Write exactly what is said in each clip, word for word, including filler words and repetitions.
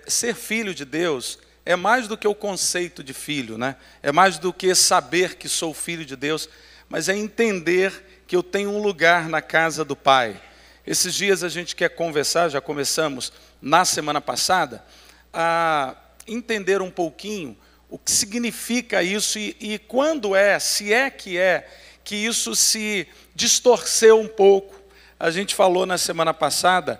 ser filho de Deus é mais do que o conceito de filho, né? É mais do que saber que sou filho de Deus, mas é entender que eu tenho um lugar na casa do Pai. Esses dias a gente quer conversar, já começamos na semana passada, a entender um pouquinho o que significa isso e, e quando é, se é que é, que isso se distorceu um pouco. A gente falou na semana passada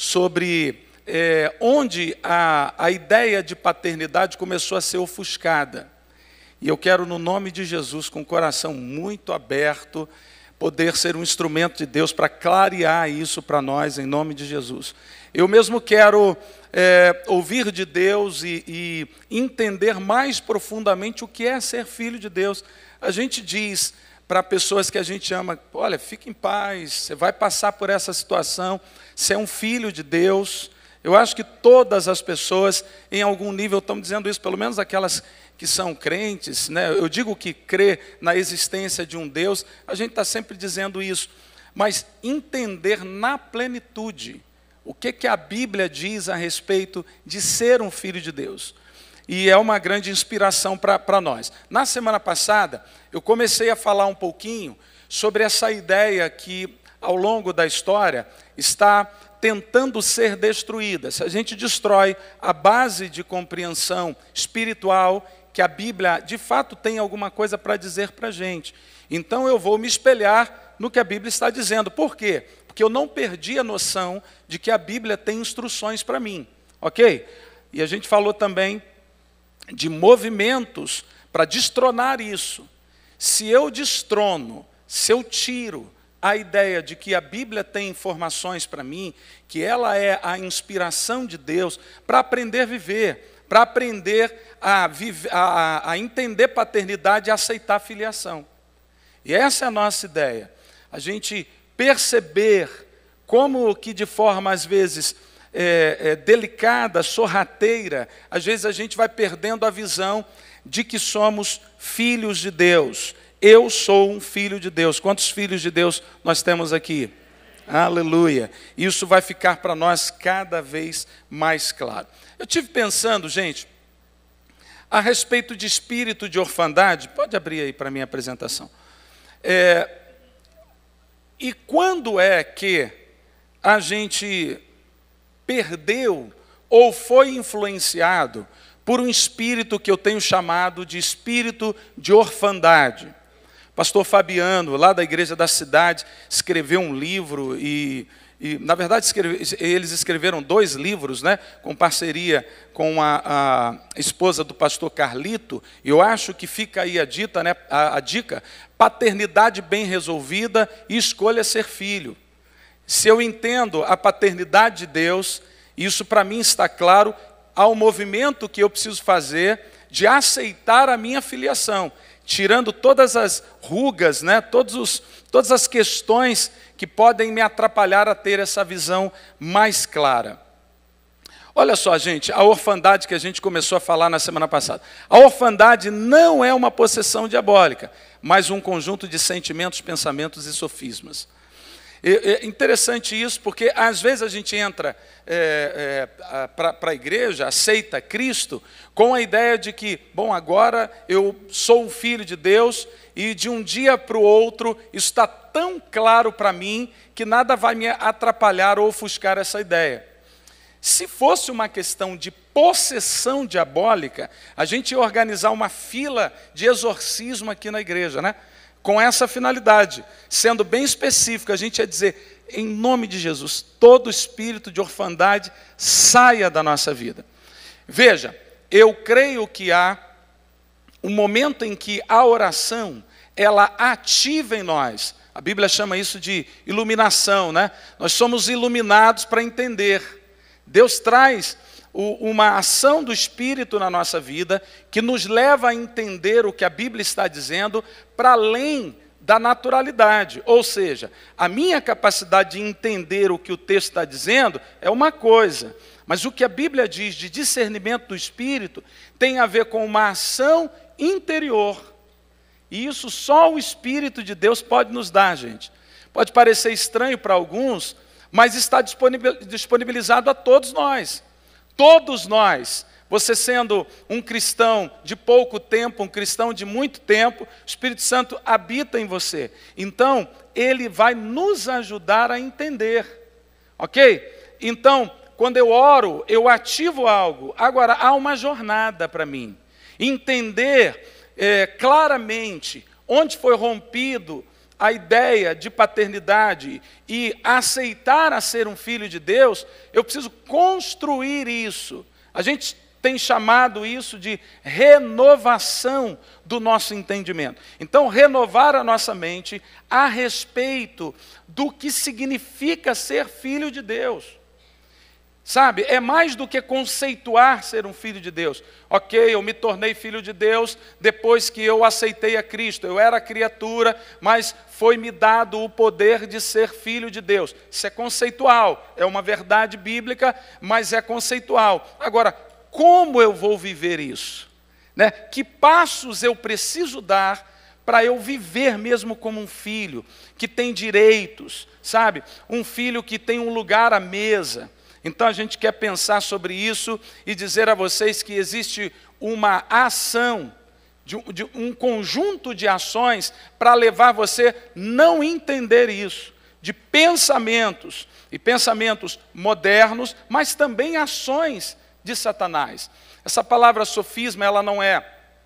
sobre é, onde a, a ideia de paternidade começou a ser ofuscada. E eu quero, no nome de Jesus, com o coração muito aberto, poder ser um instrumento de Deus para clarear isso para nós, em nome de Jesus. Eu mesmo quero é, ouvir de Deus e, e entender mais profundamente o que é ser filho de Deus. A gente diz para pessoas que a gente ama, olha, fique em paz, você vai passar por essa situação, você é um filho de Deus. Eu acho que todas as pessoas, em algum nível, estão dizendo isso, pelo menos aquelas que são crentes, né? Eu digo que crê na existência de um Deus, a gente está sempre dizendo isso, mas entender na plenitude o que, que a Bíblia diz a respeito de ser um filho de Deus. E é uma grande inspiração para nós. Na semana passada, eu comecei a falar um pouquinho sobre essa ideia que, ao longo da história, está tentando ser destruída. Se a gente destrói a base de compreensão espiritual, que a Bíblia, de fato, tem alguma coisa para dizer para a gente. Então, eu vou me espelhar no que a Bíblia está dizendo. Por quê? Porque eu não perdi a noção de que a Bíblia tem instruções para mim. Ok? E a gente falou também de movimentos para destronar isso. Se eu destrono, se eu tiro a ideia de que a Bíblia tem informações para mim, que ela é a inspiração de Deus para aprender a viver, para aprender a, viver, a, a entender paternidade e aceitar filiação. E essa é a nossa ideia. A gente perceber como que de forma, às vezes, é, é, delicada, sorrateira, às vezes a gente vai perdendo a visão de que somos filhos de Deus. Eu sou um filho de Deus. Quantos filhos de Deus nós temos aqui? Aleluia. Isso vai ficar para nós cada vez mais claro. Eu tive pensando, gente, a respeito de espírito de orfandade. Pode abrir aí para a minha apresentação. É, e quando é que a gente perdeu ou foi influenciado por um espírito que eu tenho chamado de espírito de orfandade? Pastor Fabiano, lá da Igreja da Cidade, escreveu um livro e, e na verdade, escreve, eles escreveram dois livros, né, com parceria com a, a esposa do pastor Carlito, e eu acho que fica aí a, dita, né, a, a dica, paternidade bem resolvida e escolha ser filho. Se eu entendo a paternidade de Deus, isso para mim está claro, há um movimento que eu preciso fazer de aceitar a minha filiação, tirando todas as rugas, né, todos os, todas as questões que podem me atrapalhar a ter essa visão mais clara. Olha só, gente, a orfandade que a gente começou a falar na semana passada. A orfandade não é uma possessão diabólica, mas um conjunto de sentimentos, pensamentos e sofismas. É interessante isso, porque às vezes a gente entra é, é, para a igreja, aceita Cristo, com a ideia de que, bom, agora eu sou um filho de Deus, e de um dia para o outro, isso está tão claro para mim, que nada vai me atrapalhar ou ofuscar essa ideia. Se fosse uma questão de possessão diabólica, a gente ia organizar uma fila de exorcismo aqui na igreja, né? Com essa finalidade, sendo bem específico, a gente ia dizer, em nome de Jesus, todo espírito de orfandade saia da nossa vida. Veja, eu creio que há um momento em que a oração, ela ativa em nós. A Bíblia chama isso de iluminação, né? Nós somos iluminados para entender. Deus traz uma ação do Espírito na nossa vida que nos leva a entender o que a Bíblia está dizendo para além da naturalidade. Ou seja, a minha capacidade de entender o que o texto está dizendo é uma coisa, mas o que a Bíblia diz de discernimento do Espírito tem a ver com uma ação interior. E isso só o Espírito de Deus pode nos dar, gente. Pode parecer estranho para alguns, mas está disponibilizado a todos nós. Todos nós, você sendo um cristão de pouco tempo, um cristão de muito tempo, o Espírito Santo habita em você. Então, ele vai nos ajudar a entender, ok? Então, quando eu oro, eu ativo algo. Agora, há uma jornada para mim. Entender é, claramente onde foi rompido a ideia de paternidade e aceitar a ser um filho de Deus, eu preciso construir isso. A gente tem chamado isso de renovação do nosso entendimento. Então, renovar a nossa mente a respeito do que significa ser filho de Deus. Sabe, é mais do que conceituar ser um filho de Deus. Ok, eu me tornei filho de Deus depois que eu aceitei a Cristo. Eu era criatura, mas foi-me dado o poder de ser filho de Deus. Isso é conceitual, é uma verdade bíblica, mas é conceitual. Agora, como eu vou viver isso? Né? Que passos eu preciso dar para eu viver mesmo como um filho, que tem direitos, sabe? Um filho que tem um lugar à mesa. Então a gente quer pensar sobre isso e dizer a vocês que existe uma ação, de um, de um conjunto de ações para levar você não entender isso, de pensamentos, e pensamentos modernos, mas também ações de Satanás. Essa palavra sofisma, ela não é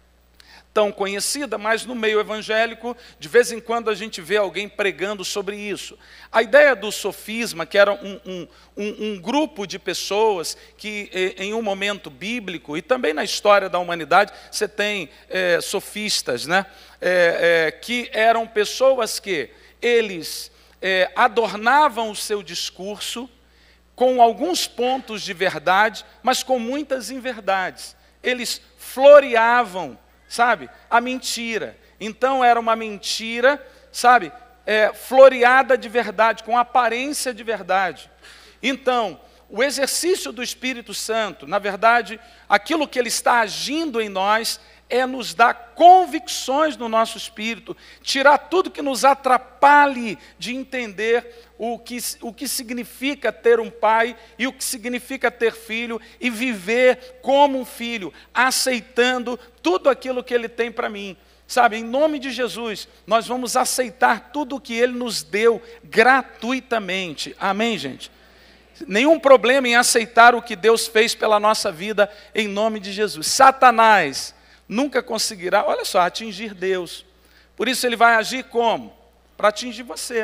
tão conhecida, mas no meio evangélico, de vez em quando a gente vê alguém pregando sobre isso. A ideia do sofisma, que era um, um, um, um grupo de pessoas que, em um momento bíblico, e também na história da humanidade, você tem é, sofistas, né? É, é, que eram pessoas que eles é, adornavam o seu discurso com alguns pontos de verdade, mas com muitas inverdades. Eles floreavam, sabe, a mentira. Então era uma mentira, sabe, é, floreada de verdade, com aparência de verdade. Então, o exercício do Espírito Santo, na verdade, aquilo que ele está agindo em nós, é nos dar convicções no nosso espírito, tirar tudo que nos atrapalhe de entender o que, o que significa ter um pai e o que significa ter filho e viver como um filho, aceitando tudo aquilo que ele tem para mim. Sabe, em nome de Jesus, nós vamos aceitar tudo o que ele nos deu gratuitamente. Amém, gente? Nenhum problema em aceitar o que Deus fez pela nossa vida, em nome de Jesus. Satanás nunca conseguirá, olha só, atingir Deus. Por isso ele vai agir como? Para atingir você.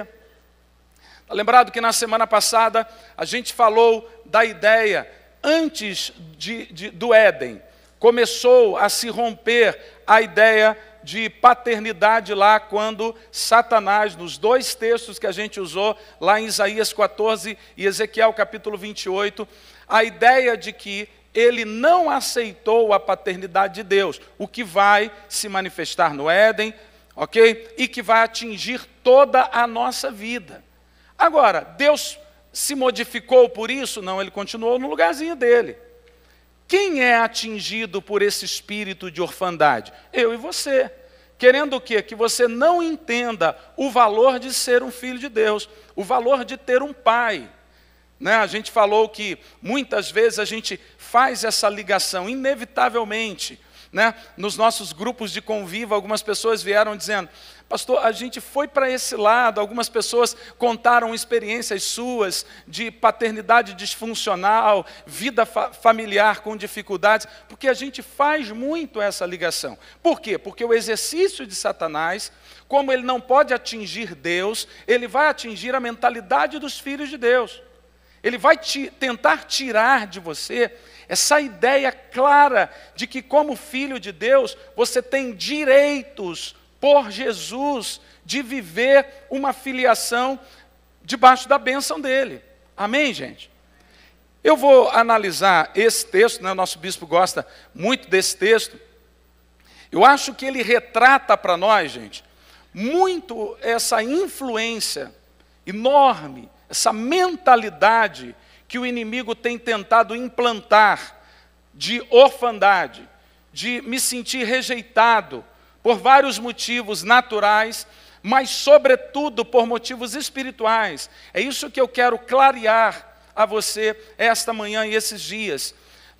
Está lembrado que na semana passada a gente falou da ideia, antes de, de, do Éden, começou a se romper a ideia de paternidade lá, quando Satanás, nos dois textos que a gente usou, lá em Isaías quatorze e Ezequiel capítulo vinte e oito, a ideia de que ele não aceitou a paternidade de Deus, o que vai se manifestar no Éden, ok? E que vai atingir toda a nossa vida. Agora, Deus se modificou por isso? Não, ele continuou no lugarzinho dele. Quem é atingido por esse espírito de orfandade? Eu e você. Querendo o quê? Que você não entenda o valor de ser um filho de Deus, o valor de ter um pai. Né? A gente falou que muitas vezes a gente faz essa ligação, inevitavelmente. Né? Nos nossos grupos de convívio, algumas pessoas vieram dizendo, pastor, a gente foi para esse lado, algumas pessoas contaram experiências suas de paternidade disfuncional, vida fa familiar com dificuldades, porque a gente faz muito essa ligação. Por quê? Porque o exercício de Satanás, como ele não pode atingir Deus, ele vai atingir a mentalidade dos filhos de Deus. Ele vai te, tentar tirar de você essa ideia clara de que, como filho de Deus, você tem direitos por Jesus de viver uma filiação debaixo da bênção dele. Amém, gente? Eu vou analisar esse texto, né? O nosso bispo gosta muito desse texto. Eu acho que ele retrata para nós, gente, muito essa influência enorme, essa mentalidade que o inimigo tem tentado implantar de orfandade, de me sentir rejeitado por vários motivos naturais, mas sobretudo por motivos espirituais. É isso que eu quero clarear a você esta manhã e esses dias.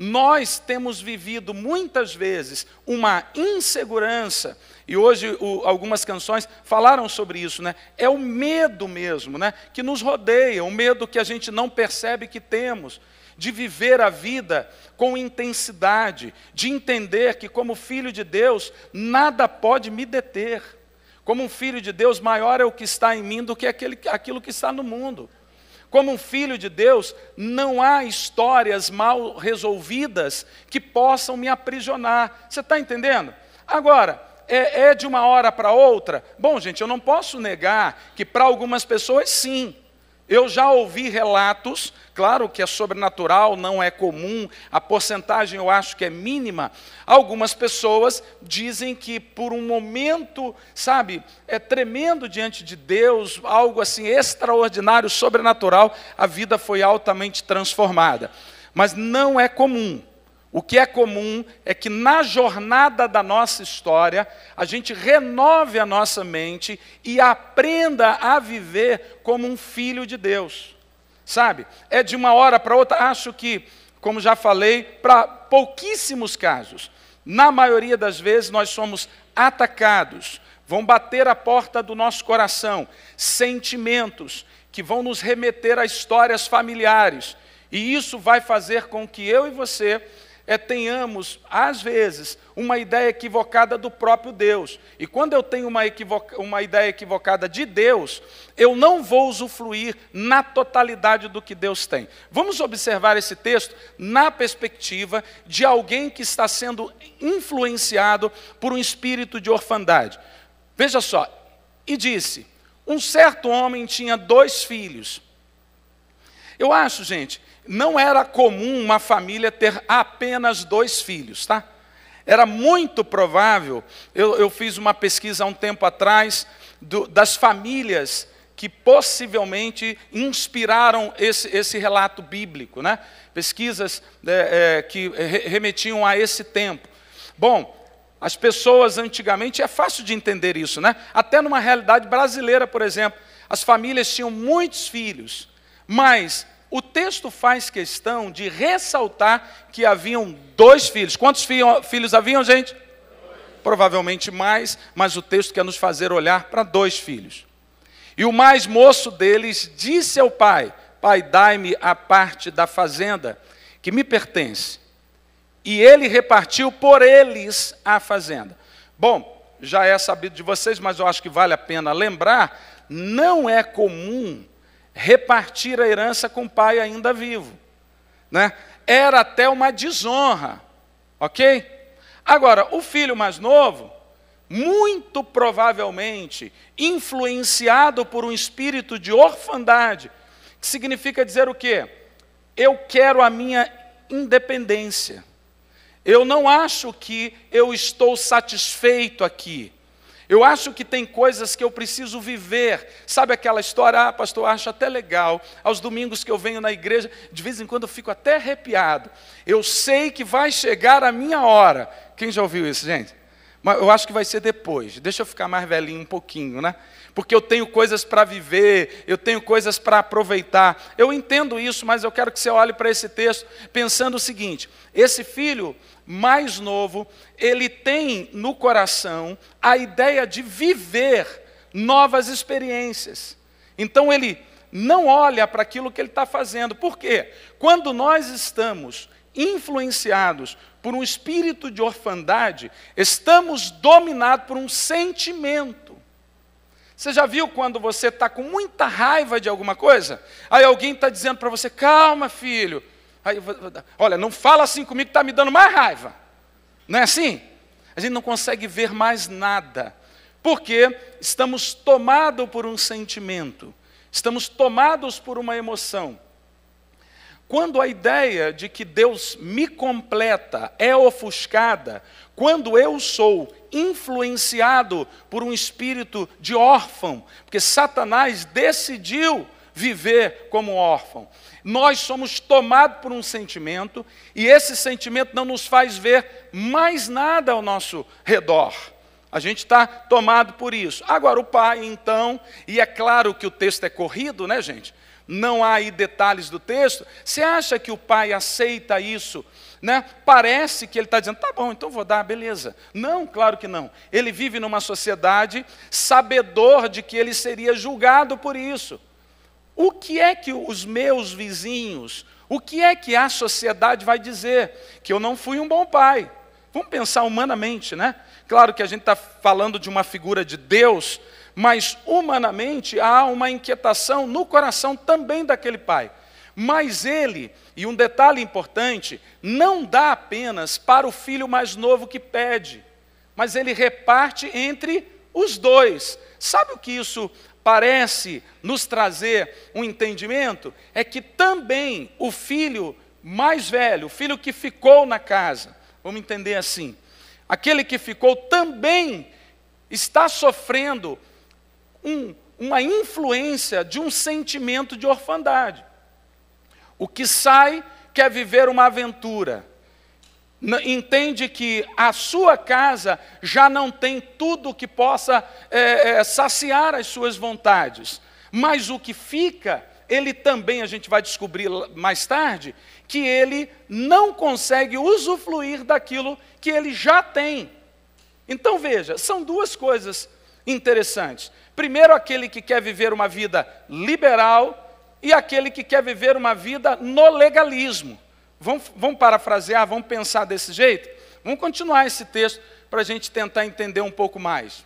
Nós temos vivido muitas vezes uma insegurança, e hoje o, algumas canções falaram sobre isso, né? É o medo mesmo, né? Que nos rodeia, o medo que a gente não percebe que temos, de viver a vida com intensidade, de entender que como filho de Deus, nada pode me deter. Como um filho de Deus, maior é o que está em mim do que aquele, aquilo que está no mundo. Como um filho de Deus, não há histórias mal resolvidas que possam me aprisionar. Você está entendendo? Agora, é, é de uma hora para outra? Bom, gente, eu não posso negar que para algumas pessoas, sim. Eu já ouvi relatos, claro que é sobrenatural, não é comum, a porcentagem eu acho que é mínima. Algumas pessoas dizem que por um momento, sabe, é tremendo diante de Deus, algo assim extraordinário, sobrenatural, a vida foi altamente transformada. Mas não é comum. O que é comum é que na jornada da nossa história, a gente renove a nossa mente e aprenda a viver como um filho de Deus. Sabe? É de uma hora para outra, acho que, como já falei, para pouquíssimos casos. Na maioria das vezes nós somos atacados, vão bater a porta do nosso coração, sentimentos que vão nos remeter a histórias familiares. E isso vai fazer com que eu e você É, tenhamos, às vezes, uma ideia equivocada do próprio Deus. E quando eu tenho uma, equivoca, uma ideia equivocada de Deus, eu não vou usufruir na totalidade do que Deus tem. Vamos observar esse texto na perspectiva de alguém que está sendo influenciado por um espírito de orfandade. Veja só, e disse, um certo homem tinha dois filhos. Eu acho, gente, não era comum uma família ter apenas dois filhos, tá? Era muito provável, eu, eu fiz uma pesquisa há um tempo atrás, do, das famílias que possivelmente inspiraram esse, esse relato bíblico, né? Pesquisas é, é, que remetiam a esse tempo. Bom, as pessoas antigamente, é fácil de entender isso, né? Até numa realidade brasileira, por exemplo, as famílias tinham muitos filhos, mas o texto faz questão de ressaltar que haviam dois filhos. Quantos filhos haviam, gente? Provavelmente mais, mas o texto quer nos fazer olhar para dois filhos. E o mais moço deles disse ao pai, pai, dai-me a parte da fazenda que me pertence. E ele repartiu por eles a fazenda. Bom, já é sabido de vocês, mas eu acho que vale a pena lembrar, não é comum repartir a herança com o pai ainda vivo, né? Era até uma desonra, ok? Agora, o filho mais novo, muito provavelmente influenciado por um espírito de orfandade, que significa dizer o quê? Eu quero a minha independência. Eu não acho que eu estou satisfeito aqui. Eu acho que tem coisas que eu preciso viver. Sabe aquela história, ah, pastor, acho até legal. Aos domingos que eu venho na igreja, de vez em quando eu fico até arrepiado. Eu sei que vai chegar a minha hora. Quem já ouviu isso, gente? Mas eu acho que vai ser depois. Deixa eu ficar mais velhinho um pouquinho, né? Porque eu tenho coisas para viver, eu tenho coisas para aproveitar. Eu entendo isso, mas eu quero que você olhe para esse texto pensando o seguinte: esse filho mais novo, ele tem no coração a ideia de viver novas experiências. Então ele não olha para aquilo que ele está fazendo. Por quê? Quando nós estamos influenciados por um espírito de orfandade, estamos dominados por um sentimento. Você já viu quando você está com muita raiva de alguma coisa? Aí alguém está dizendo para você, calma filho, aí, olha, não fala assim comigo que está me dando mais raiva. Não é assim? A gente não consegue ver mais nada, porque estamos tomados por um sentimento, estamos tomados por uma emoção. Quando a ideia de que Deus me completa é ofuscada, quando eu sou influenciado por um espírito de órfão, porque Satanás decidiu viver como órfão, nós somos tomados por um sentimento, e esse sentimento não nos faz ver mais nada ao nosso redor. A gente está tomado por isso. Agora o pai, então, e é claro que o texto é corrido, né, gente? Não há aí detalhes do texto. Você acha que o pai aceita isso né? Parece que ele está dizendo, tá bom, então vou dar, beleza. Não, claro que não. Ele vive numa sociedade sabedor de que ele seria julgado por isso. O que é que os meus vizinhos, o que é que a sociedade vai dizer? Que eu não fui um bom pai. Vamos pensar humanamente, né? Claro que a gente está falando de uma figura de Deus, mas humanamente há uma inquietação no coração também daquele pai. Mas ele, e um detalhe importante, não dá apenas para o filho mais novo que pede, mas ele reparte entre os dois. Sabe o que isso parece nos trazer um entendimento? É que também o filho mais velho, o filho que ficou na casa, vamos entender assim, aquele que ficou também está sofrendo um, uma influência de um sentimento de orfandade. O que sai quer viver uma aventura, entende que a sua casa já não tem tudo que possa é, é, saciar as suas vontades, mas o que fica, ele também, a gente vai descobrir mais tarde, que ele não consegue usufruir daquilo que ele já tem. Então veja, são duas coisas interessantes. Primeiro, aquele que quer viver uma vida liberal, e aquele que quer viver uma vida no legalismo. Vamos, vamos parafrasear, vamos pensar desse jeito? Vamos continuar esse texto para a gente tentar entender um pouco mais.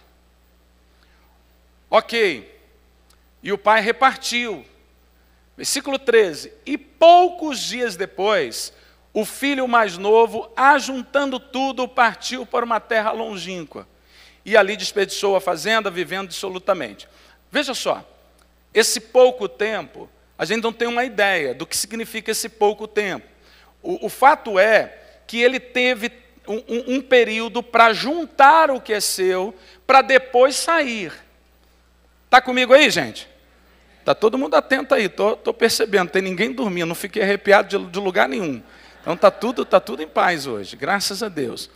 Ok, e o pai repartiu. Versículo treze, e poucos dias depois, o filho mais novo, ajuntando tudo, partiu para uma terra longínqua, e ali desperdiçou a fazenda, vivendo dissolutamente. Veja só, esse pouco tempo, a gente não tem uma ideia do que significa esse pouco tempo. O, o fato é que ele teve um, um, um período para juntar o que é seu, para depois sair. Está comigo aí, gente? Está todo mundo atento aí, estou percebendo, não tem ninguém dormindo, não fiquei arrepiado de, de lugar nenhum. Então está tudo, tá tudo em paz hoje, graças a Deus.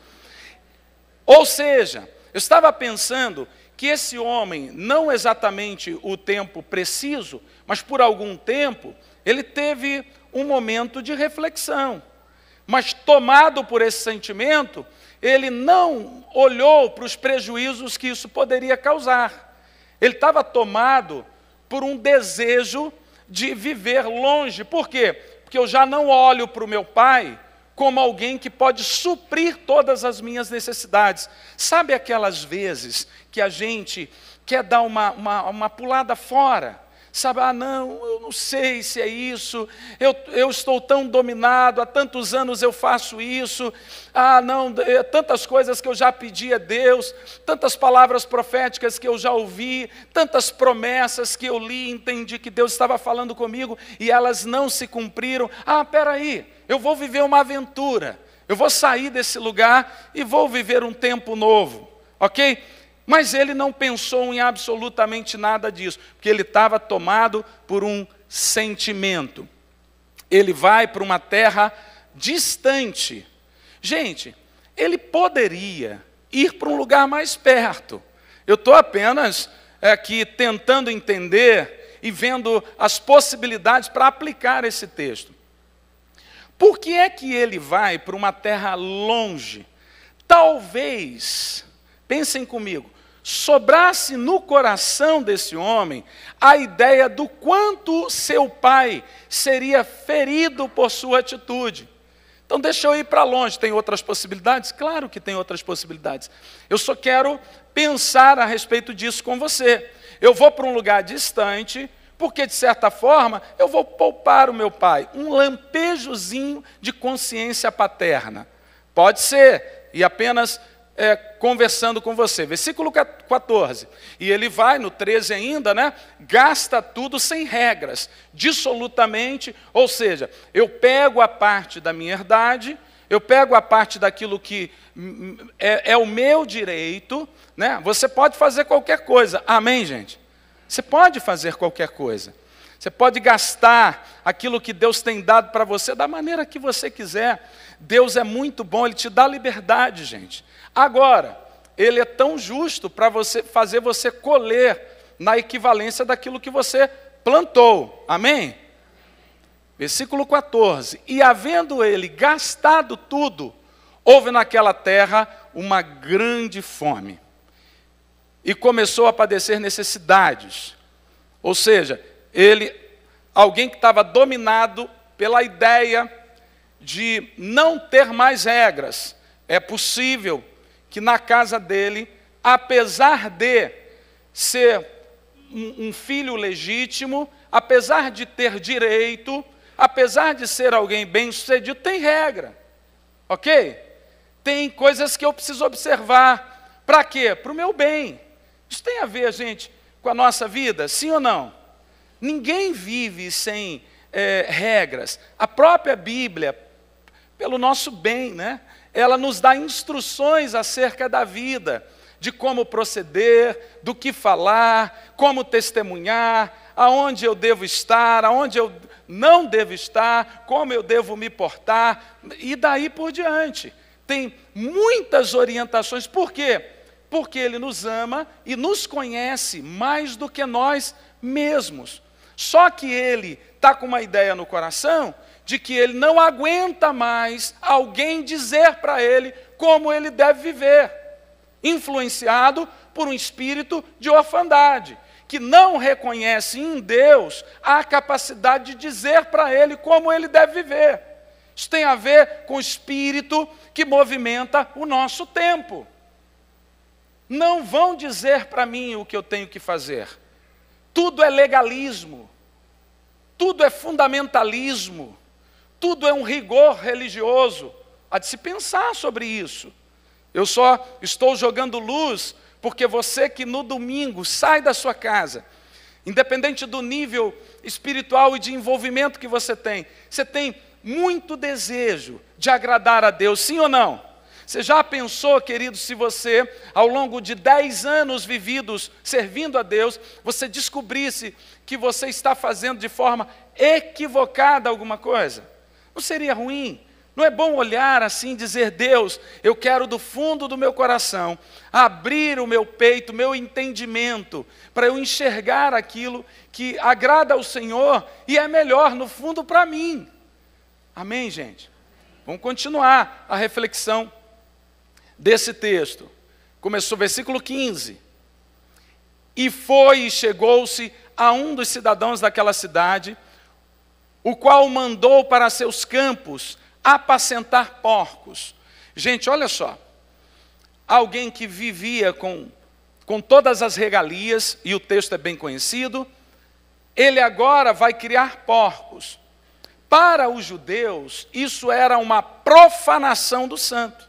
Ou seja, eu estava pensando que esse homem, não exatamente o tempo preciso, mas por algum tempo, ele teve um momento de reflexão. Mas tomado por esse sentimento, ele não olhou para os prejuízos que isso poderia causar. Ele estava tomado por um desejo de viver longe. Por quê? Porque eu já não olho para o meu pai como alguém que pode suprir todas as minhas necessidades. Sabe aquelas vezes que a gente quer dar uma, uma, uma pulada fora? Sabe, ah não, eu não sei se é isso, eu, eu estou tão dominado, há tantos anos eu faço isso, ah não, é, tantas coisas que eu já pedi a Deus, tantas palavras proféticas que eu já ouvi, tantas promessas que eu li e entendi que Deus estava falando comigo e elas não se cumpriram. Ah, peraí, eu vou viver uma aventura, eu vou sair desse lugar e vou viver um tempo novo, ok? Mas ele não pensou em absolutamente nada disso, porque ele estava tomado por um sentimento. Ele vai para uma terra distante. Gente, ele poderia ir para um lugar mais perto. Eu estou apenas aqui tentando entender e vendo as possibilidades para aplicar esse texto. Por que é que ele vai para uma terra longe? Talvez, pensem comigo, sobrasse no coração desse homem a ideia do quanto seu pai seria ferido por sua atitude. Então deixa eu ir para longe, tem outras possibilidades? Claro que tem outras possibilidades. Eu só quero pensar a respeito disso com você. Eu vou para um lugar distante, porque de certa forma eu vou poupar o meu pai. Um lampejozinho de consciência paterna. Pode ser, e apenas... É, conversando com você, versículo quatorze, e ele vai, no treze ainda, né, gasta tudo sem regras, dissolutamente, ou seja, eu pego a parte da minha herdade, eu pego a parte daquilo que é, é o meu direito, né, você pode fazer qualquer coisa, amém, gente? Você pode fazer qualquer coisa, você pode gastar aquilo que Deus tem dado para você da maneira que você quiser. Deus é muito bom, Ele te dá liberdade, gente. Agora, Ele é tão justo para você fazer você colher na equivalência daquilo que você plantou. Amém? Versículo quatorze. E havendo ele gastado tudo, houve naquela terra uma grande fome. E começou a padecer necessidades. Ou seja, ele, alguém que estava dominado pela ideia de não ter mais regras. É possível que na casa dele, apesar de ser um, um filho legítimo, apesar de ter direito, apesar de ser alguém bem-sucedido, tem regra. Ok? Tem coisas que eu preciso observar. Para quê? Para o meu bem. Isso tem a ver, gente, com a nossa vida? Sim ou não? Ninguém vive sem é, regras. A própria Bíblia, pelo nosso bem, né? Ela nos dá instruções acerca da vida, de como proceder, do que falar, como testemunhar, aonde eu devo estar, aonde eu não devo estar, como eu devo me portar, e daí por diante. Tem muitas orientações. Por quê? Porque Ele nos ama e nos conhece mais do que nós mesmos. Só que Ele está com uma ideia no coração de que Ele não aguenta mais alguém dizer para Ele como Ele deve viver, influenciado por um espírito de orfandade, que não reconhece em Deus a capacidade de dizer para Ele como Ele deve viver. Isso tem a ver com o espírito que movimenta o nosso tempo. Não vão dizer para mim o que eu tenho que fazer. Tudo é legalismo, tudo é fundamentalismo, tudo é um rigor religioso. Há de se pensar sobre isso. Eu só estou jogando luz porque você que no domingo sai da sua casa, independente do nível espiritual e de envolvimento que você tem, você tem muito desejo de agradar a Deus, sim ou não? Você já pensou, querido, se você, ao longo de dez anos vividos servindo a Deus, você descobrisse que você está fazendo de forma equivocada alguma coisa? Não seria ruim? Não é bom olhar assim e dizer, Deus, eu quero do fundo do meu coração abrir o meu peito, meu entendimento, para eu enxergar aquilo que agrada ao Senhor e é melhor no fundo para mim. Amém, gente? Vamos continuar a reflexão desse texto. Começou versículo quinze. E foi e chegou-se a um dos cidadãos daquela cidade, o qual mandou para seus campos apacentar porcos. Gente, olha só. Alguém que vivia com, com todas as regalias, e o texto é bem conhecido, ele agora vai criar porcos. Para os judeus, isso era uma profanação do santo.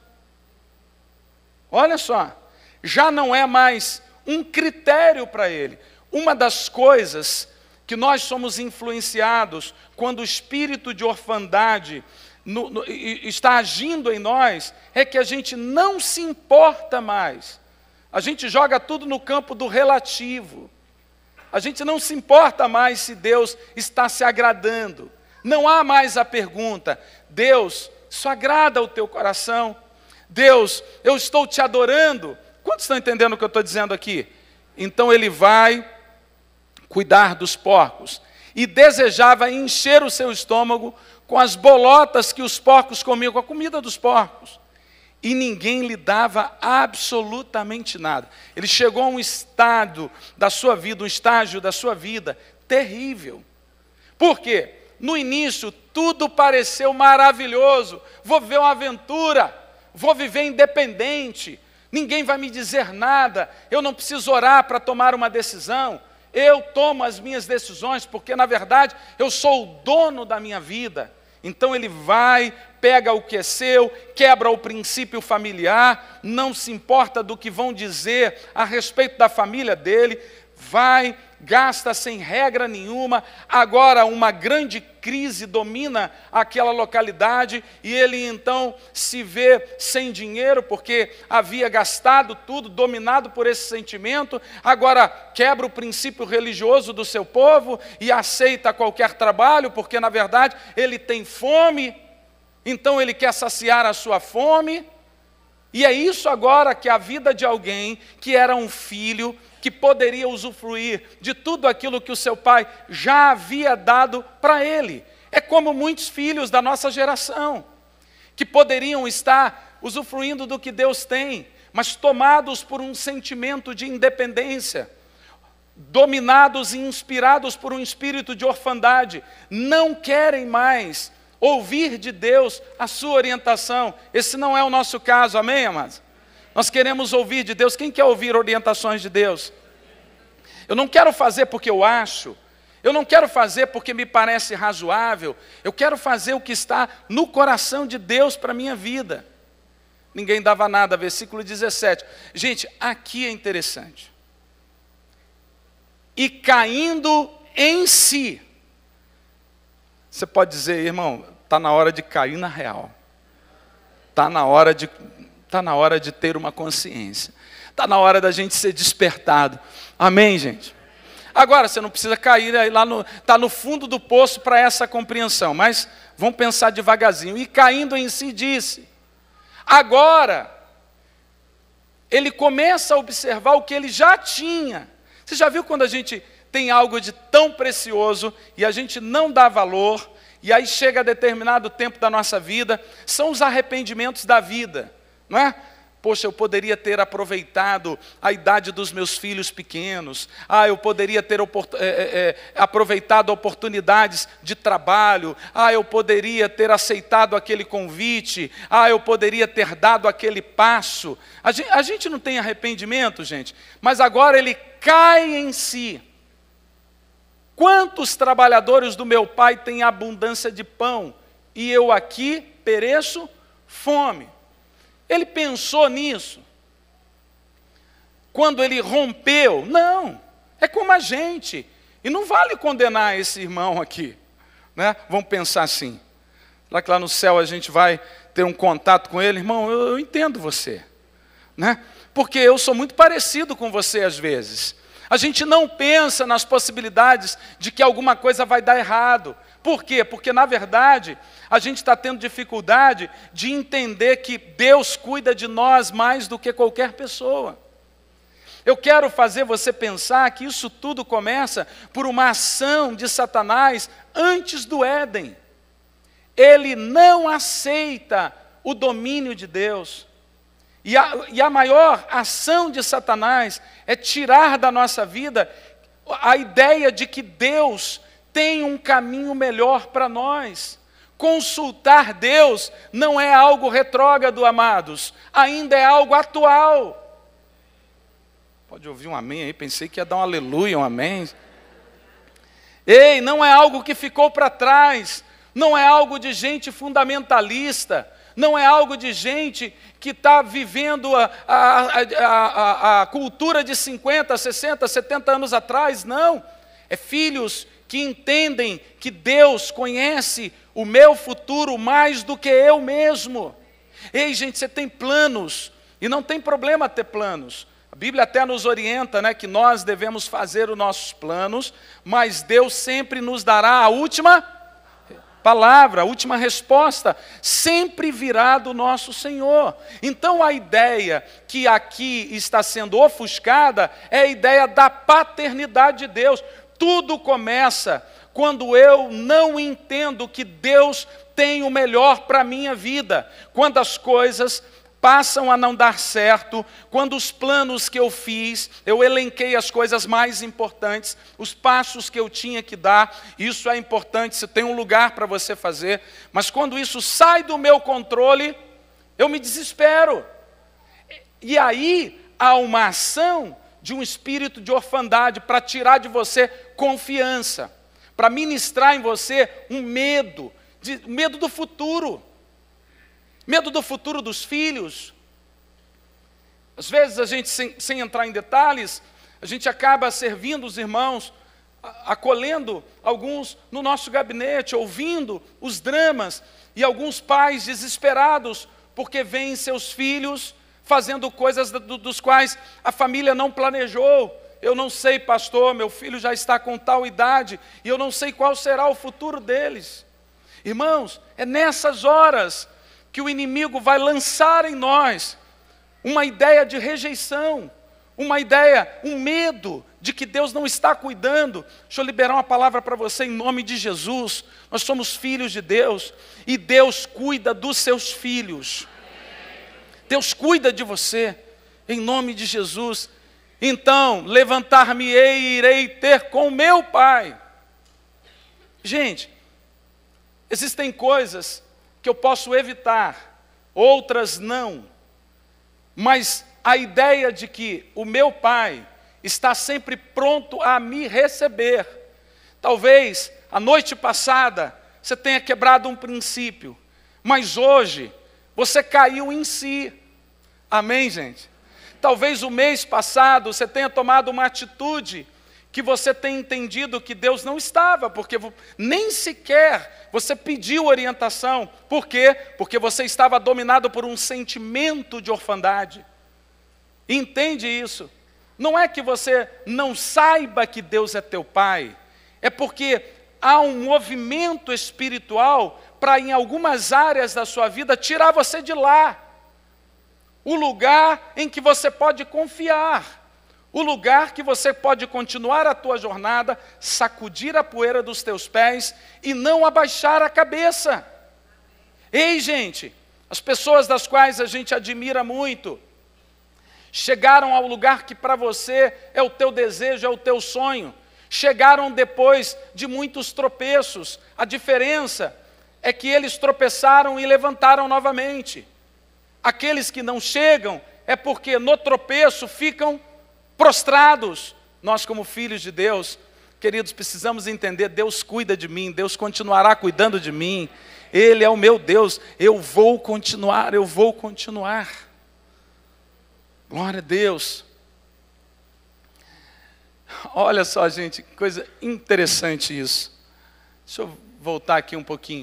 Olha só, já não é mais um critério para ele. Uma das coisas que nós somos influenciados quando o espírito de orfandade no, no, está agindo em nós, é que a gente não se importa mais. A gente joga tudo no campo do relativo. A gente não se importa mais se Deus está se agradando. Não há mais a pergunta, Deus, isso agrada ao teu coração? Deus, eu estou te adorando. Quantos estão entendendo o que eu estou dizendo aqui? Então ele vai cuidar dos porcos e desejava encher o seu estômago com as bolotas que os porcos comiam, com a comida dos porcos. E ninguém lhe dava absolutamente nada. Ele chegou a um estado da sua vida, um estágio da sua vida terrível. Por quê? No início tudo pareceu maravilhoso. Vou viver uma aventura, vou viver independente, ninguém vai me dizer nada, eu não preciso orar para tomar uma decisão, eu tomo as minhas decisões, porque na verdade eu sou o dono da minha vida. Então ele vai, pega o que é seu, quebra o princípio familiar, não se importa do que vão dizer a respeito da família dele, vai, gasta sem regra nenhuma. Agora uma grande crise domina aquela localidade e ele então se vê sem dinheiro porque havia gastado tudo, dominado por esse sentimento. Agora quebra o princípio religioso do seu povo e aceita qualquer trabalho porque na verdade ele tem fome, então ele quer saciar a sua fome. E é isso agora que a vida de alguém que era um filho, que poderia usufruir de tudo aquilo que o seu pai já havia dado para ele. É como muitos filhos da nossa geração, que poderiam estar usufruindo do que Deus tem, mas tomados por um sentimento de independência, dominados e inspirados por um espírito de orfandade, não querem mais ouvir de Deus a sua orientação. Esse não é o nosso caso, amém, amados? Nós queremos ouvir de Deus. Quem quer ouvir orientações de Deus? Eu não quero fazer porque eu acho, eu não quero fazer porque me parece razoável, eu quero fazer o que está no coração de Deus para a minha vida. Ninguém dava nada, versículo dezessete. Gente, aqui é interessante. E caindo em si. Você pode dizer, irmão, está na hora de cair na real. Está na hora de, tá na hora de ter uma consciência. Está na hora da gente ser despertado. Amém, gente? Agora, você não precisa cair aí lá no... Está no fundo do poço para essa compreensão. Mas vamos pensar devagarzinho. E caindo em si disse. Agora, ele começa a observar o que ele já tinha. Você já viu quando a gente tem algo de tão precioso e a gente não dá valor, e aí chega a determinado tempo da nossa vida, são os arrependimentos da vida, não é? Poxa, eu poderia ter aproveitado a idade dos meus filhos pequenos. Ah, eu poderia ter opor- é, é, aproveitado oportunidades de trabalho. Ah, eu poderia ter aceitado aquele convite. Ah, eu poderia ter dado aquele passo. A gente, a gente não tem arrependimento, gente, mas agora ele cai em si. Quantos trabalhadores do meu pai têm abundância de pão e eu aqui pereço fome? Ele pensou nisso? Quando ele rompeu? Não, é como a gente. E não vale condenar esse irmão aqui, né? Vamos pensar assim. Lá que lá no céu a gente vai ter um contato com ele. Irmão, eu, eu entendo você, né? Porque eu sou muito parecido com você às vezes. A gente não pensa nas possibilidades de que alguma coisa vai dar errado. Por quê? Porque, na verdade, a gente está tendo dificuldade de entender que Deus cuida de nós mais do que qualquer pessoa. Eu quero fazer você pensar que isso tudo começa por uma ação de Satanás antes do Éden. Ele não aceita o domínio de Deus. E a, e a maior ação de Satanás é tirar da nossa vida a ideia de que Deus tem um caminho melhor para nós. Consultar Deus não é algo retrógrado, amados, ainda é algo atual. Pode ouvir um amém aí? Pensei que ia dar um aleluia, um amém. Ei, não é algo que ficou para trás, não é algo de gente fundamentalista, não é algo de gente que está vivendo a, a, a, a, a cultura de cinquenta, sessenta, setenta anos atrás, não. É filhos que entendem que Deus conhece o meu futuro mais do que eu mesmo. Ei, gente, você tem planos, e não tem problema ter planos. A Bíblia até nos orienta, né, que nós devemos fazer os nossos planos, mas Deus sempre nos dará a última palavra, a última resposta, sempre virá do nosso Senhor. Então a ideia que aqui está sendo ofuscada é a ideia da paternidade de Deus. Tudo começa quando eu não entendo que Deus tem o melhor para a minha vida, quando as coisas passam a não dar certo, quando os planos que eu fiz, eu elenquei as coisas mais importantes, os passos que eu tinha que dar, isso é importante, se tem um lugar para você fazer, mas quando isso sai do meu controle, eu me desespero. E aí há uma ação de um espírito de orfandade para tirar de você confiança, para ministrar em você um medo, de, medo do futuro. Medo do futuro dos filhos. Às vezes a gente, sem, sem entrar em detalhes, a gente acaba servindo os irmãos, acolhendo alguns no nosso gabinete, ouvindo os dramas, e alguns pais desesperados, porque veem seus filhos fazendo coisas do, dos quais a família não planejou. Eu não sei, pastor, meu filho já está com tal idade, e eu não sei qual será o futuro deles. Irmãos, é nessas horas que o inimigo vai lançar em nós uma ideia de rejeição, uma ideia, um medo de que Deus não está cuidando, deixa eu liberar uma palavra para você em nome de Jesus. Nós somos filhos de Deus e Deus cuida dos seus filhos. Deus cuida de você, em nome de Jesus. Então, levantar-me-ei e irei ter com meu Pai. Gente, existem coisas que eu posso evitar, outras não. Mas a ideia de que o meu Pai está sempre pronto a me receber. Talvez a noite passada você tenha quebrado um princípio, mas hoje você caiu em si. Amém, gente? Talvez o mês passado você tenha tomado uma atitude que você tenha entendido que Deus não estava, porque nem sequer você pediu orientação. Por quê? Porque você estava dominado por um sentimento de orfandade. Entende isso? Não é que você não saiba que Deus é teu Pai, é porque há um movimento espiritual para, em algumas áreas da sua vida, tirar você de lá. O lugar em que você pode confiar, o lugar que você pode continuar a tua jornada, sacudir a poeira dos teus pés e não abaixar a cabeça. Ei, gente, as pessoas das quais a gente admira muito, chegaram ao lugar que para você é o teu desejo, é o teu sonho. Chegaram depois de muitos tropeços. A diferença é que eles tropeçaram e levantaram novamente. Aqueles que não chegam é porque no tropeço ficam prostrados. Nós, como filhos de Deus, queridos, precisamos entender, Deus cuida de mim, Deus continuará cuidando de mim. Ele é o meu Deus, eu vou continuar, eu vou continuar. Glória a Deus. Olha só, gente, que coisa interessante isso. Deixa eu voltar aqui um pouquinho.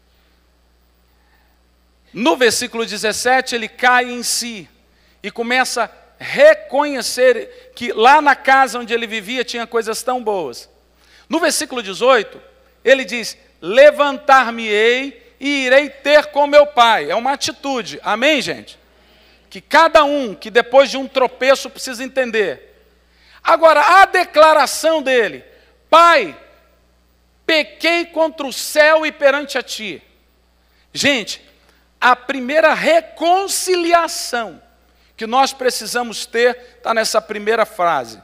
No versículo dezessete, ele cai em si e começa a reconhecer que lá na casa onde ele vivia tinha coisas tão boas. No versículo dezoito, ele diz, levantar-me-ei e irei ter com meu Pai. É uma atitude, amém, gente? Que cada um que depois de um tropeço precisa entender. Agora, a declaração dele, Pai, pequei contra o céu e perante a ti. Gente, a primeira reconciliação que nós precisamos ter está nessa primeira frase.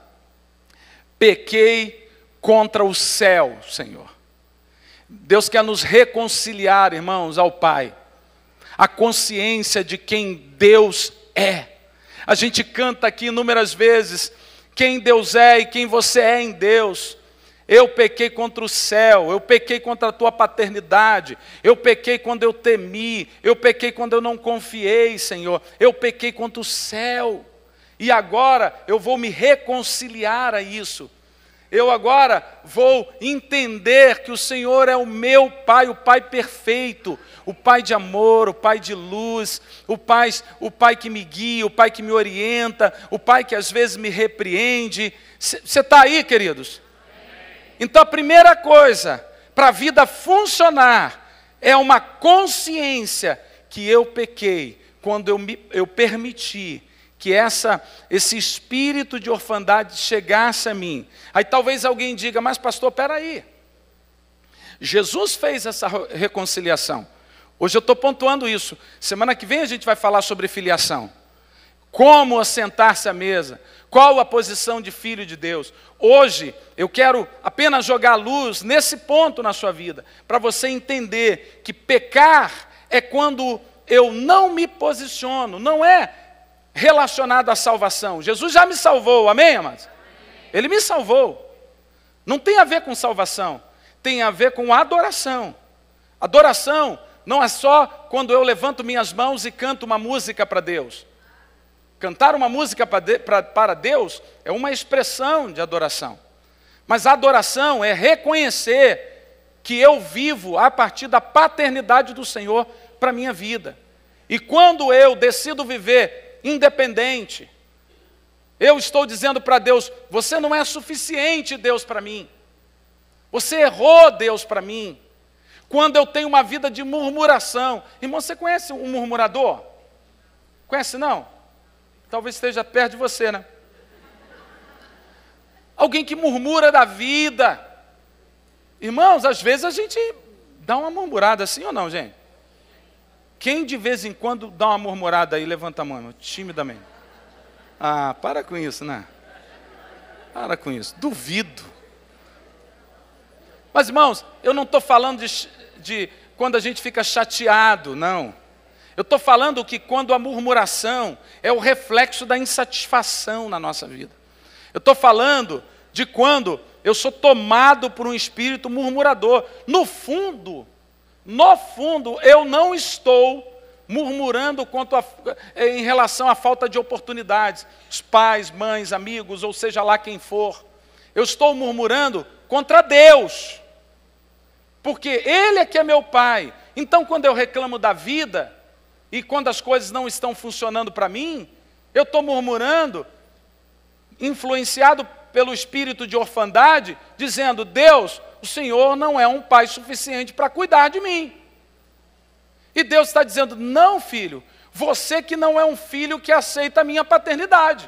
Pequei contra o céu, Senhor. Deus quer nos reconciliar, irmãos, ao Pai. A consciência de quem Deus é. A gente canta aqui inúmeras vezes quem Deus é e quem você é em Deus. Eu pequei contra o céu, eu pequei contra a tua paternidade, eu pequei quando eu temi, eu pequei quando eu não confiei, Senhor, eu pequei contra o céu. E agora eu vou me reconciliar a isso. Eu agora vou entender que o Senhor é o meu Pai, o Pai perfeito, o Pai de amor, o Pai de luz, o Pai, o Pai que me guia, o Pai que me orienta, o Pai que às vezes me repreende. Você está aí, queridos? Então a primeira coisa para a vida funcionar é uma consciência que eu pequei quando eu, me, eu permiti que essa, esse espírito de orfandade chegasse a mim. Aí talvez alguém diga, mas pastor, espera aí. Jesus fez essa reconciliação. Hoje eu estou pontuando isso. Semana que vem a gente vai falar sobre filiação. Como assentar-se à mesa. Qual a posição de filho de Deus. Hoje eu quero apenas jogar luz nesse ponto na sua vida. Para você entender que pecar é quando eu não me posiciono. Não é relacionado à salvação. Jesus já me salvou, amém, amados? Ele me salvou. Não tem a ver com salvação, tem a ver com adoração. Adoração não é só quando eu levanto minhas mãos e canto uma música para Deus. Cantar uma música para Deus é uma expressão de adoração. Mas a adoração é reconhecer que eu vivo a partir da paternidade do Senhor para a minha vida. E quando eu decido viver independente, eu estou dizendo para Deus, você não é suficiente, Deus, para mim. Você errou, Deus, para mim. Quando eu tenho uma vida de murmuração. Irmão, você conhece um murmurador? Conhece não? Talvez esteja perto de você, né? alguém que murmura da vida. Irmãos, às vezes a gente dá uma murmurada assim ou não, gente? Quem de vez em quando dá uma murmurada aí, levanta a mão, timidamente. Ah, para com isso, né? Para com isso, duvido. Mas, irmãos, eu não estou falando de, de quando a gente fica chateado, não. Eu estou falando que quando a murmuração é o reflexo da insatisfação na nossa vida. Eu estou falando de quando eu sou tomado por um espírito murmurador. No fundo, no fundo, eu não estou murmurando quanto a, em relação à falta de oportunidades. Os pais, mães, amigos, ou seja lá quem for. Eu estou murmurando contra Deus. Porque Ele é que é meu Pai. Então, quando eu reclamo da vida, e quando as coisas não estão funcionando para mim, eu estou murmurando, influenciado pelo espírito de orfandade, dizendo, Deus, o Senhor não é um pai suficiente para cuidar de mim. E Deus está dizendo, não, filho, você que não é um filho que aceita a minha paternidade.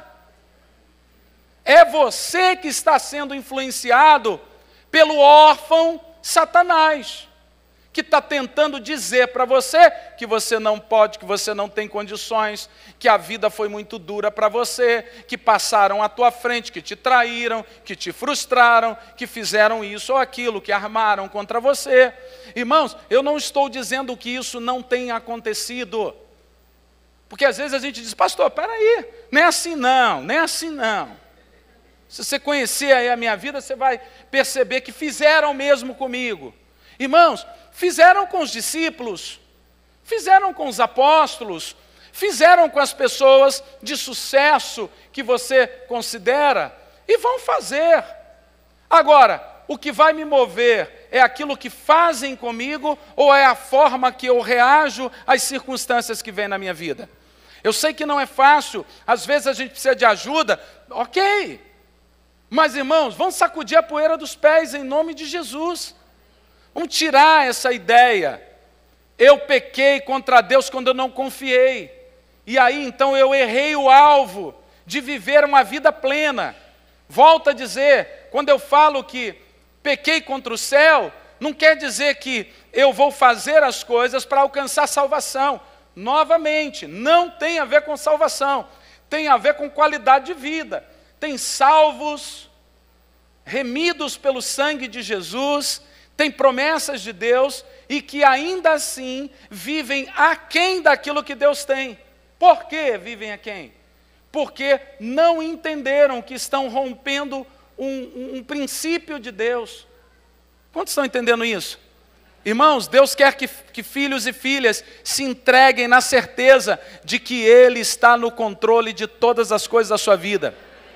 É você que está sendo influenciado pelo órfão Satanás, que está tentando dizer para você que você não pode, que você não tem condições, que a vida foi muito dura para você, que passaram à tua frente, que te traíram, que te frustraram, que fizeram isso ou aquilo, que armaram contra você. Irmãos, eu não estou dizendo que isso não tenha acontecido, porque às vezes a gente diz, pastor, peraí, não é assim não, não é assim não. Se você conhecer aí a minha vida, você vai perceber que fizeram mesmo comigo. Irmãos, fizeram com os discípulos, fizeram com os apóstolos, fizeram com as pessoas de sucesso que você considera, e vão fazer. Agora, o que vai me mover é aquilo que fazem comigo, ou é a forma que eu reajo às circunstâncias que vêm na minha vida? Eu sei que não é fácil, às vezes a gente precisa de ajuda, ok. Mas, irmãos, vamos sacudir a poeira dos pés em nome de Jesus. Vamos tirar essa ideia. Eu pequei contra Deus quando eu não confiei. E aí, então, eu errei o alvo de viver uma vida plena. Volto a dizer, quando eu falo que pequei contra o céu, não quer dizer que eu vou fazer as coisas para alcançar salvação. Novamente, não tem a ver com salvação. Tem a ver com qualidade de vida. Tem salvos, remidos pelo sangue de Jesus, tem promessas de Deus e que ainda assim vivem aquém daquilo que Deus tem. Por que vivem aquém? Porque não entenderam que estão rompendo um, um, um princípio de Deus. Quantos estão entendendo isso? Irmãos, Deus quer que, que filhos e filhas se entreguem na certeza de que Ele está no controle de todas as coisas da sua vida.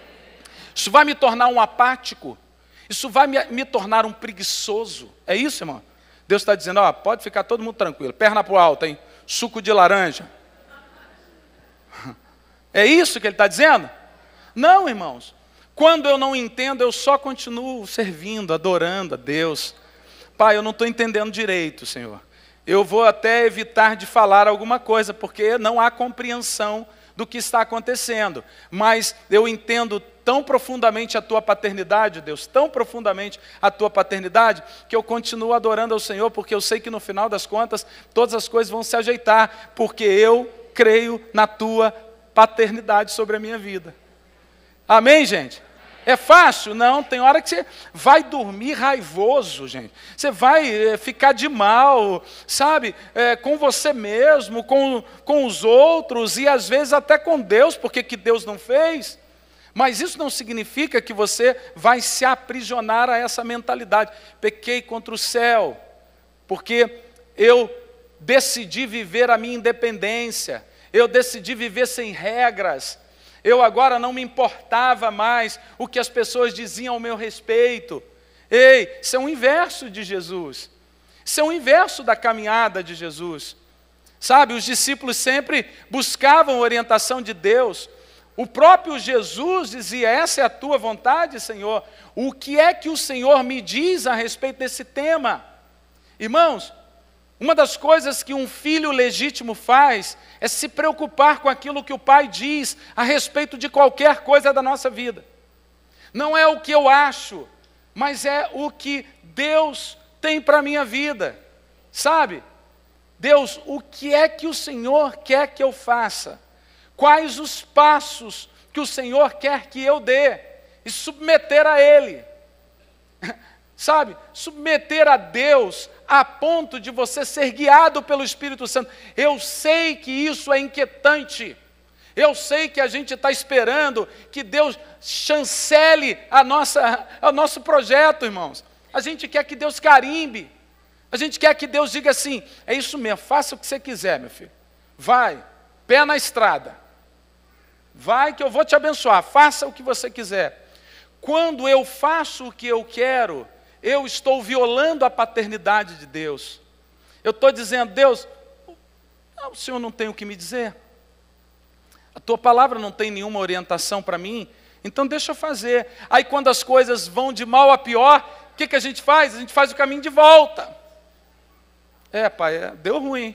Isso vai me tornar um apático? Isso vai me, me tornar um preguiçoso? É isso, irmão? Deus está dizendo, ó, pode ficar todo mundo tranquilo, perna para o alto, hein? Suco de laranja. É isso que Ele está dizendo? Não, irmãos. Quando eu não entendo, eu só continuo servindo, adorando a Deus. Pai, eu não estou entendendo direito, Senhor. Eu vou até evitar de falar alguma coisa, porque não há compreensão do que está acontecendo. Mas eu entendo tão profundamente a tua paternidade, Deus, tão profundamente a tua paternidade, que eu continuo adorando ao Senhor, porque eu sei que no final das contas, todas as coisas vão se ajeitar, porque eu creio na tua paternidade sobre a minha vida. Amém, gente? É fácil? Não, tem hora que você vai dormir raivoso, gente. Você vai é, ficar de mal, sabe? É, com você mesmo, com, com os outros e às vezes até com Deus, porque que Deus não fez. Mas isso não significa que você vai se aprisionar a essa mentalidade. Pequei contra o céu, porque eu decidi viver a minha independência. Eu decidi viver sem regras. Eu agora não me importava mais o que as pessoas diziam ao meu respeito. Ei, isso é um inverso de Jesus. Isso é um inverso da caminhada de Jesus. Sabe, os discípulos sempre buscavam orientação de Deus. O próprio Jesus dizia, essa é a tua vontade, Senhor. O que é que o Senhor me diz a respeito desse tema? Irmãos, uma das coisas que um filho legítimo faz é se preocupar com aquilo que o pai diz a respeito de qualquer coisa da nossa vida. Não é o que eu acho, mas é o que Deus tem para a minha vida. Sabe? Deus, o que é que o Senhor quer que eu faça? Quais os passos que o Senhor quer que eu dê? E submeter a Ele. Sabe? Submeter a Deus a ponto de você ser guiado pelo Espírito Santo. Eu sei que isso é inquietante. Eu sei que a gente está esperando que Deus chancele a nossa, o nosso projeto, irmãos. A gente quer que Deus carimbe. A gente quer que Deus diga assim, é isso mesmo, faça o que você quiser, meu filho. Vai, pé na estrada. Vai que eu vou te abençoar, faça o que você quiser. Quando eu faço o que eu quero, eu estou violando a paternidade de Deus. Eu estou dizendo, Deus, o Senhor não tem o que me dizer. A tua palavra não tem nenhuma orientação para mim, então deixa eu fazer. Aí quando as coisas vão de mal a pior, o que, que a gente faz? A gente faz o caminho de volta. É, pai, é, deu ruim.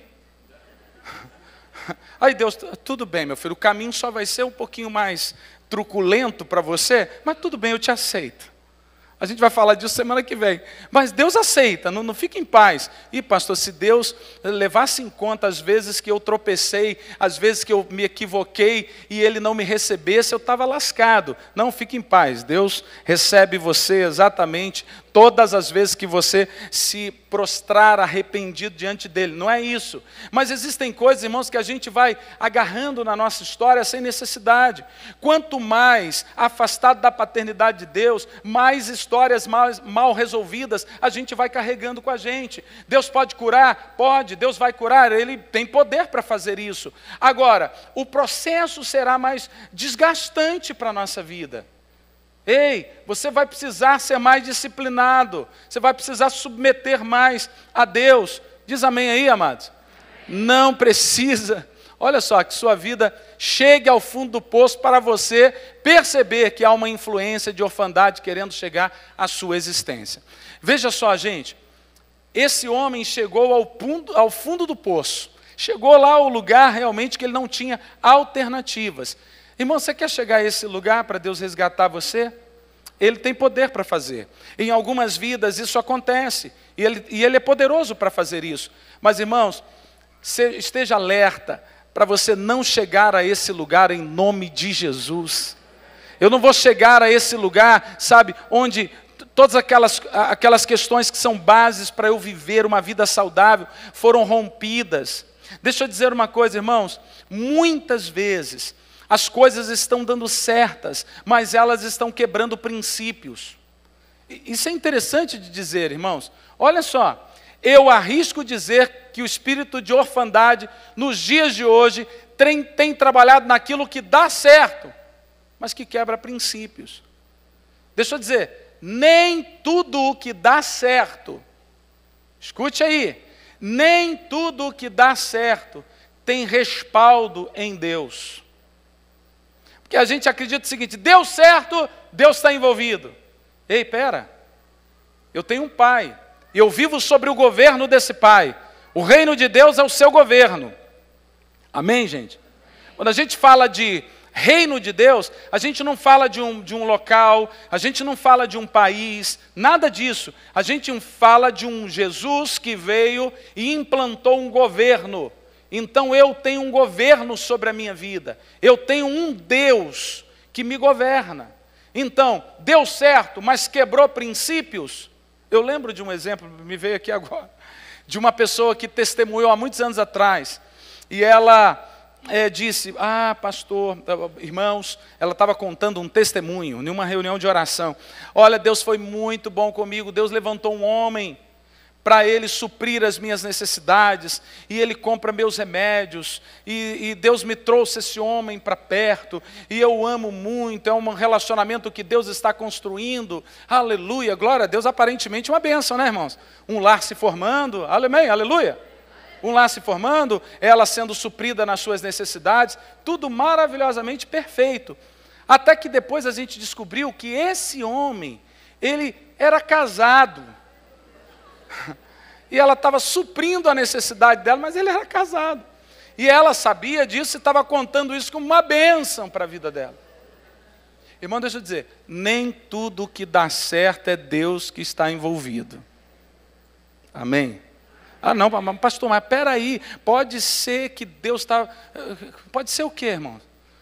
Aí Deus, tudo bem, meu filho, o caminho só vai ser um pouquinho mais truculento para você, mas tudo bem, eu te aceito. A gente vai falar disso semana que vem. Mas Deus aceita, não, não fica em paz. E pastor, se Deus levasse em conta as vezes que eu tropecei, as vezes que eu me equivoquei e Ele não me recebesse, eu estava lascado. Não, fique em paz. Deus recebe você exatamente todas as vezes que você se prostrar arrependido diante dEle. Não é isso. Mas existem coisas, irmãos, que a gente vai agarrando na nossa história sem necessidade. Quanto mais afastado da paternidade de Deus, mais histórias mal, mal resolvidas a gente vai carregando com a gente. Deus pode curar? Pode. Deus vai curar? Ele tem poder para fazer isso. Agora, o processo será mais desgastante para a nossa vida. Ei, você vai precisar ser mais disciplinado, você vai precisar submeter mais a Deus. Diz amém aí, amados? Não precisa, olha só, que sua vida chegue ao fundo do poço para você perceber que há uma influência de orfandade querendo chegar à sua existência. Veja só, gente, esse homem chegou ao fundo, ao fundo do poço, chegou lá ao lugar realmente que ele não tinha alternativas. Irmão, você quer chegar a esse lugar para Deus resgatar você? Ele tem poder para fazer. Em algumas vidas isso acontece, e ele, e ele é poderoso para fazer isso. Mas, irmãos, esteja alerta para você não chegar a esse lugar em nome de Jesus. Eu não vou chegar a esse lugar, sabe, onde todas aquelas, aquelas questões que são bases para eu viver uma vida saudável foram rompidas. Deixa eu dizer uma coisa, irmãos, muitas vezes as coisas estão dando certas, mas elas estão quebrando princípios. Isso é interessante de dizer, irmãos. Olha só, eu arrisco dizer que o espírito de orfandade, nos dias de hoje, tem, tem trabalhado naquilo que dá certo, mas que quebra princípios. Deixa eu dizer, nem tudo o que dá certo, escute aí, nem tudo o que dá certo tem respaldo em Deus. Porque a gente acredita o seguinte, deu certo, Deus está envolvido. Ei, pera, eu tenho um pai, e eu vivo sobre o governo desse pai. O reino de Deus é o seu governo. Amém, gente? Quando a gente fala de reino de Deus, a gente não fala de um, de um local, a gente não fala de um país, nada disso. A gente fala de um Jesus que veio e implantou um governo. Então eu tenho um governo sobre a minha vida. Eu tenho um Deus que me governa. Então, deu certo, mas quebrou princípios. Eu lembro de um exemplo, me veio aqui agora, de uma pessoa que testemunhou há muitos anos atrás. E ela é, disse, ah, pastor, irmãos, ela estava contando um testemunho, em uma reunião de oração. Olha, Deus foi muito bom comigo, Deus levantou um homem para ele suprir as minhas necessidades, e ele compra meus remédios, e, e Deus me trouxe esse homem para perto, e eu amo muito, é um relacionamento que Deus está construindo, aleluia, glória a Deus, aparentemente uma bênção, né, irmãos? Um lar se formando, amém, aleluia, um lar se formando, ela sendo suprida nas suas necessidades, tudo maravilhosamente perfeito, até que depois a gente descobriu que esse homem, ele era casado, e ela estava suprindo a necessidade dela, mas ele era casado. E ela sabia disso e estava contando isso como uma bênção para a vida dela. Irmão, deixa eu dizer, nem tudo que dá certo é Deus que está envolvido. Amém? Ah, não, pastor, mas peraí, pode ser que Deus está... Pode ser o quê, irmão?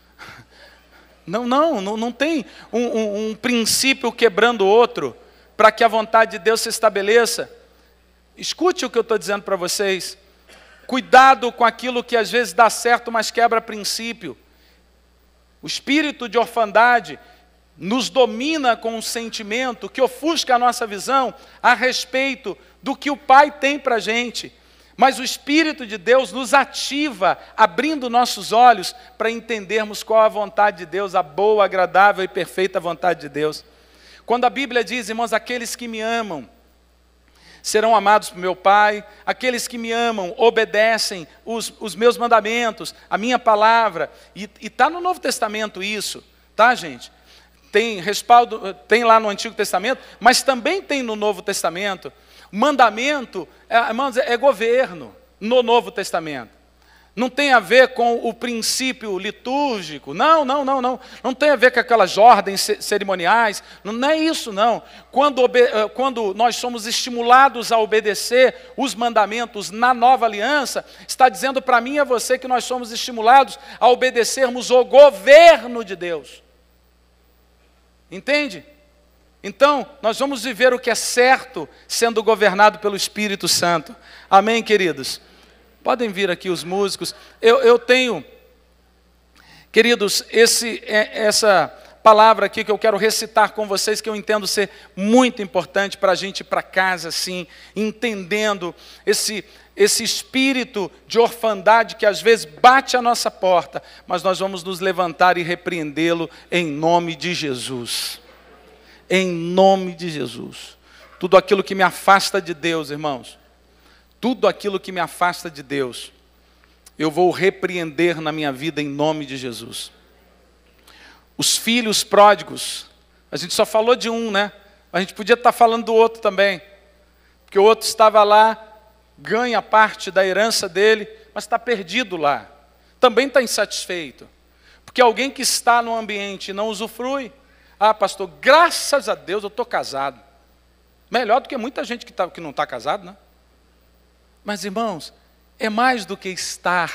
Não, não, não, não tem um, um, um princípio quebrando o outro para que a vontade de Deus se estabeleça. Escute o que eu estou dizendo para vocês. Cuidado com aquilo que às vezes dá certo, mas quebra princípio. O espírito de orfandade nos domina com um sentimento que ofusca a nossa visão a respeito do que o Pai tem para a gente. Mas o Espírito de Deus nos ativa, abrindo nossos olhos para entendermos qual a vontade de Deus, a boa, agradável e perfeita vontade de Deus. Quando a Bíblia diz, irmãos, aqueles que me amam serão amados por meu Pai, aqueles que me amam obedecem os, os meus mandamentos, a minha palavra, e está no Novo Testamento isso, tá, gente? Tem respaldo, tem lá no Antigo Testamento, mas também tem no Novo Testamento. Mandamento, é, irmãos, é governo no Novo Testamento. Não tem a ver com o princípio litúrgico. Não, não, não, não. Não tem a ver com aquelas ordens cerimoniais. Não, não é isso, não. Quando, quando nós somos estimulados a obedecer os mandamentos na nova aliança, está dizendo para mim e a você que nós somos estimulados a obedecermos o governo de Deus. Entende? Então, nós vamos viver o que é certo, sendo governado pelo Espírito Santo. Amém, queridos? Podem vir aqui os músicos. Eu, eu tenho, queridos, esse, essa palavra aqui que eu quero recitar com vocês, que eu entendo ser muito importante para a gente ir para casa, assim, entendendo esse, esse espírito de orfandade que às vezes bate à nossa porta, mas nós vamos nos levantar e repreendê-lo em nome de Jesus. Em nome de Jesus. Tudo aquilo que me afasta de Deus, irmãos, tudo aquilo que me afasta de Deus, eu vou repreender na minha vida em nome de Jesus. Os filhos pródigos, a gente só falou de um, né? A gente podia estar falando do outro também, porque o outro estava lá, ganha parte da herança dele, mas está perdido lá. Também está insatisfeito, porque alguém que está no ambiente e não usufrui, ah, pastor, graças a Deus eu estou casado. Melhor do que muita gente que, tá, que não está casado, né? Mas, irmãos, é mais do que estar.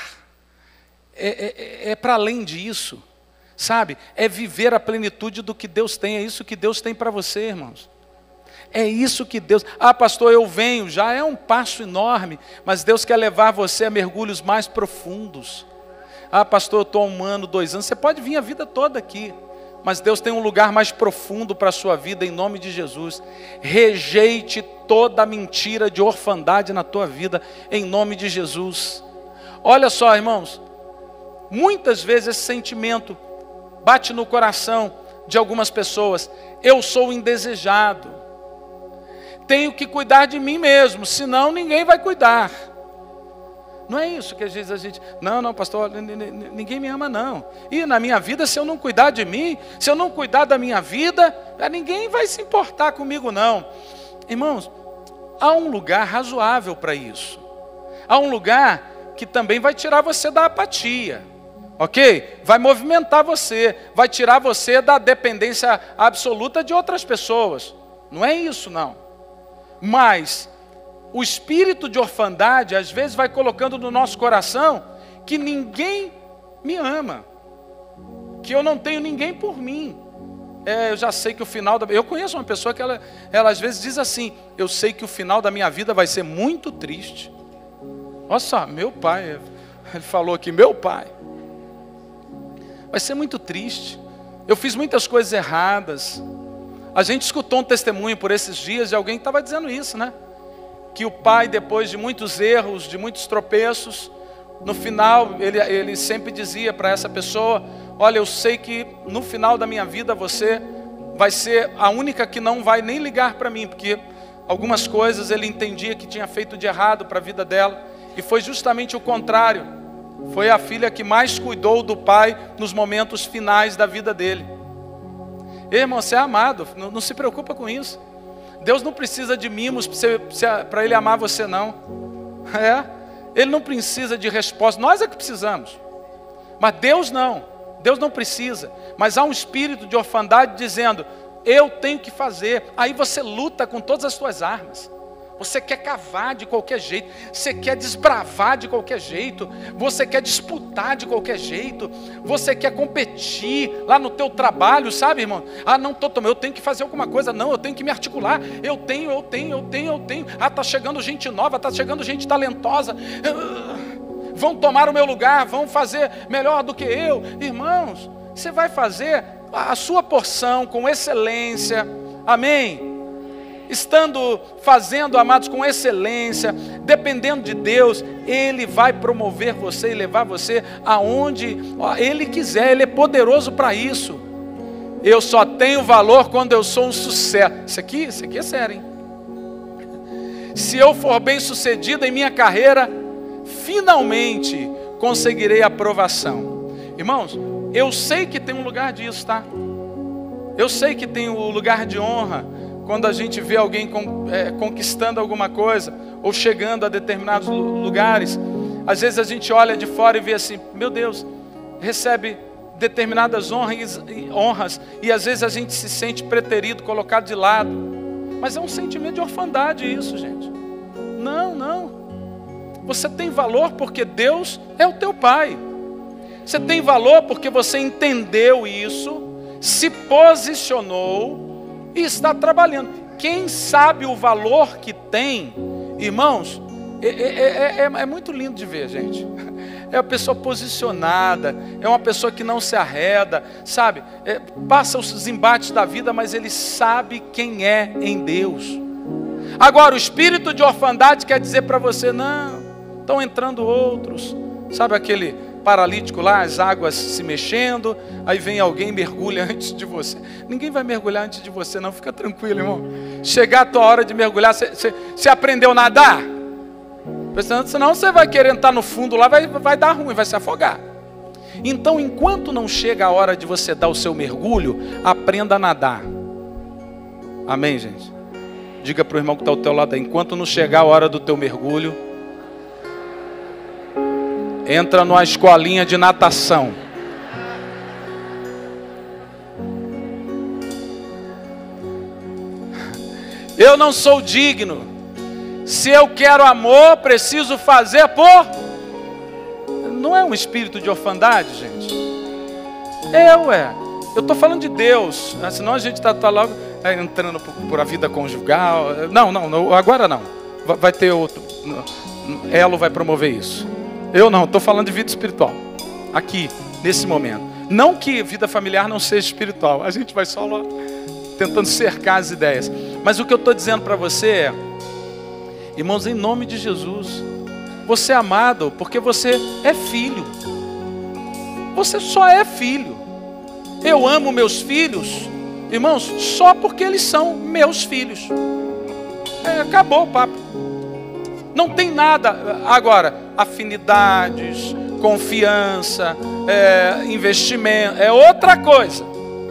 É, é, é para além disso, sabe? É viver a plenitude do que Deus tem. É isso que Deus tem para você, irmãos. É isso que Deus... Ah, pastor, eu venho. Já é um passo enorme, mas Deus quer levar você a mergulhos mais profundos. Ah, pastor, eu estou um ano, dois anos. Você pode vir a vida toda aqui. Mas Deus tem um lugar mais profundo para a sua vida, em nome de Jesus. Rejeite toda a mentira de orfandade na tua vida, em nome de Jesus. Olha só, irmãos, muitas vezes esse sentimento bate no coração de algumas pessoas. Eu sou indesejado. Tenho que cuidar de mim mesmo, senão ninguém vai cuidar. Não é isso que às vezes a gente... Não, não, pastor, ninguém me ama, não. E na minha vida, se eu não cuidar de mim, se eu não cuidar da minha vida, ninguém vai se importar comigo, não. Irmãos, há um lugar razoável para isso. Há um lugar que também vai tirar você da apatia. Ok? Vai movimentar você, vai tirar você da dependência absoluta de outras pessoas. Não é isso, não. Mas... o espírito de orfandade, às vezes, vai colocando no nosso coração que ninguém me ama, que eu não tenho ninguém por mim. É, eu já sei que o final da... Eu conheço uma pessoa que ela, ela às vezes diz assim, eu sei que o final da minha vida vai ser muito triste. Olha só, meu pai, ele falou aqui, meu pai, vai ser muito triste. Eu fiz muitas coisas erradas. A gente escutou um testemunho por esses dias de alguém que estava dizendo isso, né? Que o pai, depois de muitos erros, de muitos tropeços, no final, ele, ele sempre dizia para essa pessoa, olha, eu sei que no final da minha vida você vai ser a única que não vai nem ligar para mim, porque algumas coisas ele entendia que tinha feito de errado para a vida dela, e foi justamente o contrário. Foi a filha que mais cuidou do pai nos momentos finais da vida dele. Ei, irmão, você é amado, não, não se preocupa com isso. Deus não precisa de mimos para Ele amar você, não. É? Ele não precisa de resposta. Nós é que precisamos. Mas Deus não. Deus não precisa, mas há um espírito de orfandade dizendo, eu tenho que fazer. Aí você luta com todas as suas armas. Você quer cavar de qualquer jeito, você quer desbravar de qualquer jeito, você quer disputar de qualquer jeito, você quer competir lá no teu trabalho, sabe, irmão? Ah, não, tô, eu tenho que fazer alguma coisa, não, eu tenho que me articular, eu tenho, eu tenho, eu tenho, eu tenho. Ah, tá chegando gente nova, tá chegando gente talentosa, vão tomar o meu lugar, vão fazer melhor do que eu. Irmãos, você vai fazer a sua porção com excelência, amém? Estando fazendo, amados, com excelência, dependendo de Deus, Ele vai promover você e levar você aonde Ele quiser. Ele é poderoso para isso. Eu só tenho valor quando eu sou um sucesso. Isso aqui, isso aqui é sério, hein? Se eu for bem sucedido em minha carreira, finalmente conseguirei aprovação. Irmãos, eu sei que tem um lugar disso, tá? Eu sei que tem o lugar de honra. Quando a gente vê alguém conquistando alguma coisa, ou chegando a determinados lugares, às vezes a gente olha de fora e vê assim, meu Deus, recebe determinadas honras, honras, e às vezes a gente se sente preterido, colocado de lado. Mas é um sentimento de orfandade isso, gente. Não, não. Você tem valor porque Deus é o teu Pai. Você tem valor porque você entendeu isso, se posicionou, e está trabalhando. Quem sabe o valor que tem, irmãos, é, é, é, é muito lindo de ver, gente. É uma pessoa posicionada, é uma pessoa que não se arreda, sabe? É, passa os embates da vida, mas ele sabe quem é em Deus. Agora, o espírito de orfandade quer dizer para você, não, estão entrando outros, sabe aquele paralítico lá, as águas se mexendo, aí vem alguém e mergulha antes de você. Ninguém vai mergulhar antes de você, não, fica tranquilo, irmão. Chegar a tua hora de mergulhar, você aprendeu a nadar? Senão você vai querer entrar no fundo lá, vai, vai dar ruim, vai se afogar. Então, enquanto não chega a hora de você dar o seu mergulho, aprenda a nadar. Amém, gente? Diga para o irmão que está ao teu lado aí, enquanto não chegar a hora do teu mergulho, entra numa escolinha de natação. Eu não sou digno. Se eu quero amor, preciso fazer por... Não é um espírito de orfandade, gente? É, ué. Eu estou falando de Deus. Senão a gente está tá logo é, entrando por, por a vida conjugal. Não, não, não, agora não. Vai, vai ter outro. Elo vai promover isso. Eu não, estou falando de vida espiritual. Aqui, nesse momento. Não que vida familiar não seja espiritual. A gente vai só lá tentando cercar as ideias. Mas o que eu estou dizendo para você é, irmãos, em nome de Jesus, você é amado porque você é filho. Você só é filho. Eu amo meus filhos, irmãos, só porque eles são meus filhos. É, acabou o papo. Não tem nada. Agora, afinidades, confiança, é, investimento, é outra coisa.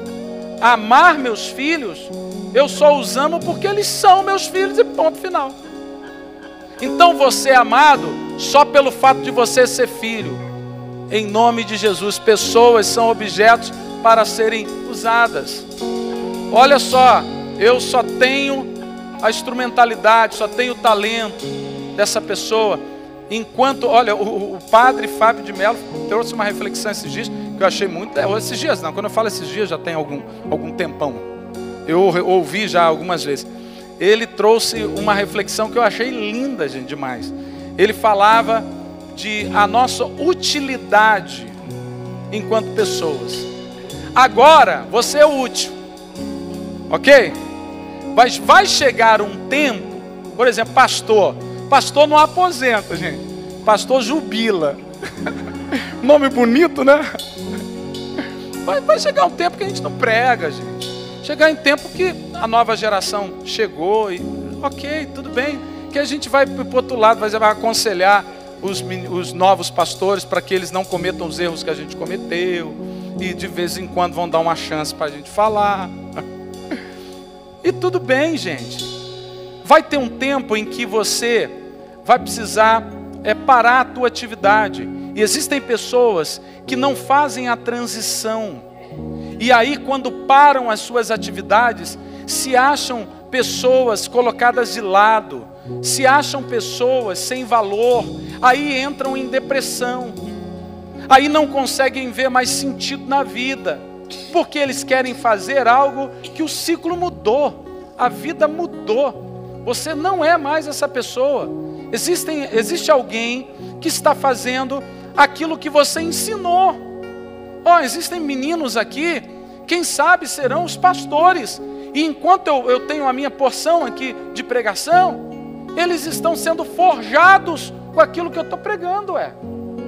Amar meus filhos, eu só os amo porque eles são meus filhos e ponto final. Então você é amado só pelo fato de você ser filho. Em nome de Jesus, pessoas são objetos para serem usadas. Olha só, eu só tenho a instrumentalidade, só tenho o talento dessa pessoa. Enquanto, olha, o, o padre Fábio de Mello trouxe uma reflexão esses dias, que eu achei muito, é, esses dias não, quando eu falo esses dias já tem algum, algum tempão. Eu ouvi já algumas vezes. Ele trouxe uma reflexão que eu achei linda, gente, demais. Ele falava de a nossa utilidade enquanto pessoas. Agora, você é útil. Ok? Mas vai chegar um tempo, por exemplo, pastor. Pastor não aposenta, gente. Pastor jubila. Nome bonito, né? Vai, vai chegar um tempo que a gente não prega, gente. Chegar em tempo que a nova geração chegou e, ok, tudo bem. Que a gente vai para o outro lado, vai, vai aconselhar os, os novos pastores para que eles não cometam os erros que a gente cometeu. E de vez em quando vão dar uma chance para a gente falar. E tudo bem, gente. Vai ter um tempo em que você vai precisar é, parar a tua atividade. E existem pessoas que não fazem a transição. E aí, quando param as suas atividades, se acham pessoas colocadas de lado, se acham pessoas sem valor, aí entram em depressão. Aí não conseguem ver mais sentido na vida, porque eles querem fazer algo que o ciclo mudou, a vida mudou. Você não é mais essa pessoa. Existem, existe alguém que está fazendo aquilo que você ensinou. Oh, existem meninos aqui, quem sabe serão os pastores. E enquanto eu, eu tenho a minha porção aqui de pregação, eles estão sendo forjados com aquilo que eu estou pregando, é.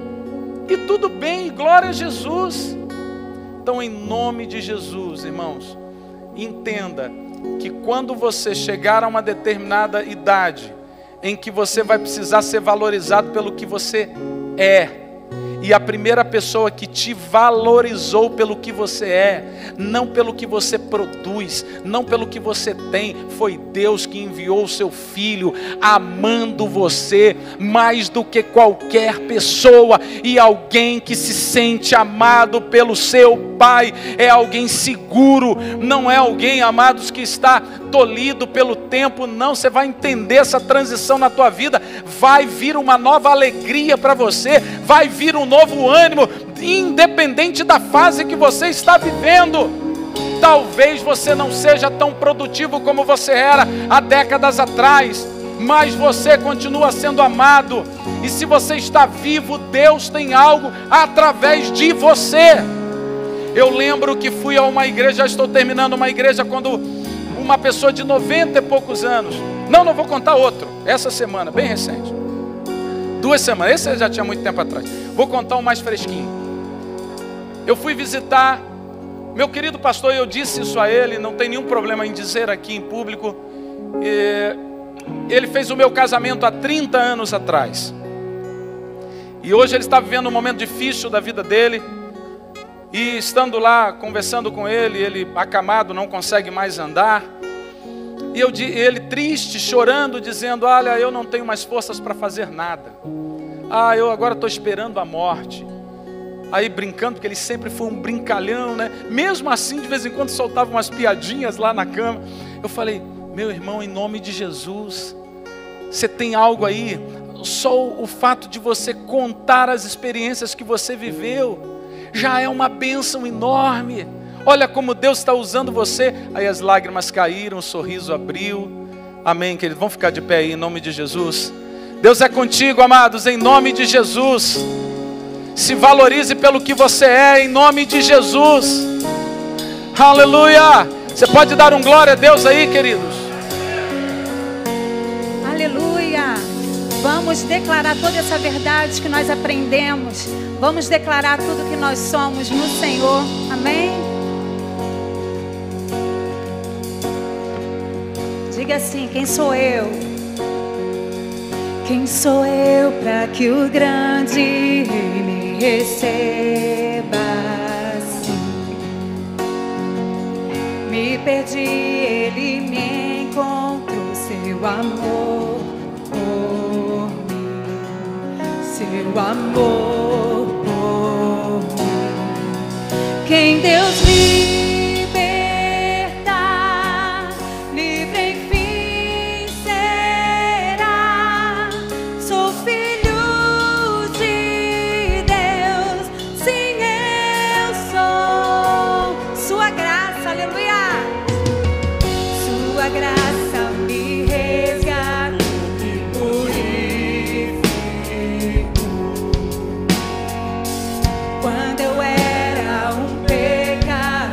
E tudo bem, glória a Jesus. Então, em nome de Jesus, irmãos, entenda que quando você chegar a uma determinada idade, em que você vai precisar ser valorizado pelo que você é, e a primeira pessoa que te valorizou pelo que você é, não pelo que você produz, não pelo que você tem, foi Deus que enviou o seu Filho, amando você mais do que qualquer pessoa. E alguém que se sente amado pelo seu Pai é alguém seguro, não é alguém, amados, que está tolhido pelo tempo. Não, você vai entender essa transição na tua vida, vai vir uma nova alegria para você, vai vir um novo ânimo, independente da fase que você está vivendo. Talvez você não seja tão produtivo como você era há décadas atrás, mas você continua sendo amado, e se você está vivo, Deus tem algo através de você. Eu lembro que fui a uma igreja, já estou terminando, uma igreja, quando uma pessoa de noventa e poucos anos, não, não vou contar outro, essa semana, bem recente, duas semanas, esse já tinha muito tempo atrás, vou contar um mais fresquinho. Eu fui visitar meu querido pastor, e eu disse isso a ele, não tem nenhum problema em dizer aqui em público. E ele fez o meu casamento há trinta anos atrás, e hoje ele está vivendo um momento difícil da vida dele. E estando lá, conversando com ele, ele acamado, não consegue mais andar. E eu, ele triste, chorando, dizendo: olha, eu não tenho mais forças para fazer nada. Ah, eu agora estou esperando a morte. Aí brincando, porque ele sempre foi um brincalhão, né? Mesmo assim, de vez em quando soltava umas piadinhas lá na cama. Eu falei: meu irmão, em nome de Jesus, você tem algo aí. Só o fato de você contar as experiências que você viveu já é uma bênção enorme. Olha como Deus está usando você. Aí as lágrimas caíram, o sorriso abriu. Amém, querido? Vamos ficar de pé aí, em nome de Jesus. Deus é contigo, amados, em nome de Jesus. Se valorize pelo que você é, em nome de Jesus. Aleluia. Você pode dar um glória a Deus aí, queridos? Aleluia. Vamos declarar toda essa verdade que nós aprendemos. Vamos declarar tudo que nós somos no Senhor. Amém? Diga assim: quem sou eu? Quem sou eu para que o grande Rei me receba assim? Me perdi, Ele me encontrou, seu amor por mim, seu amor por mim. Quem Deus liberta, livre enfim será. Sou filho de Deus, sim, eu sou. Sua graça, aleluia. Sua graça me resgatou e purificou. Quando eu era um pecador,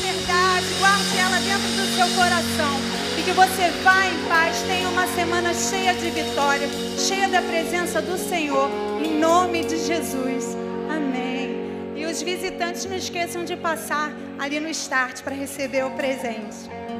verdade, guarde ela dentro do seu coração. E que você vá em paz, tenha uma semana cheia de vitória, cheia da presença do Senhor, em nome de Jesus. Amém. E os visitantes não esqueçam de passar ali no Start para receber o presente.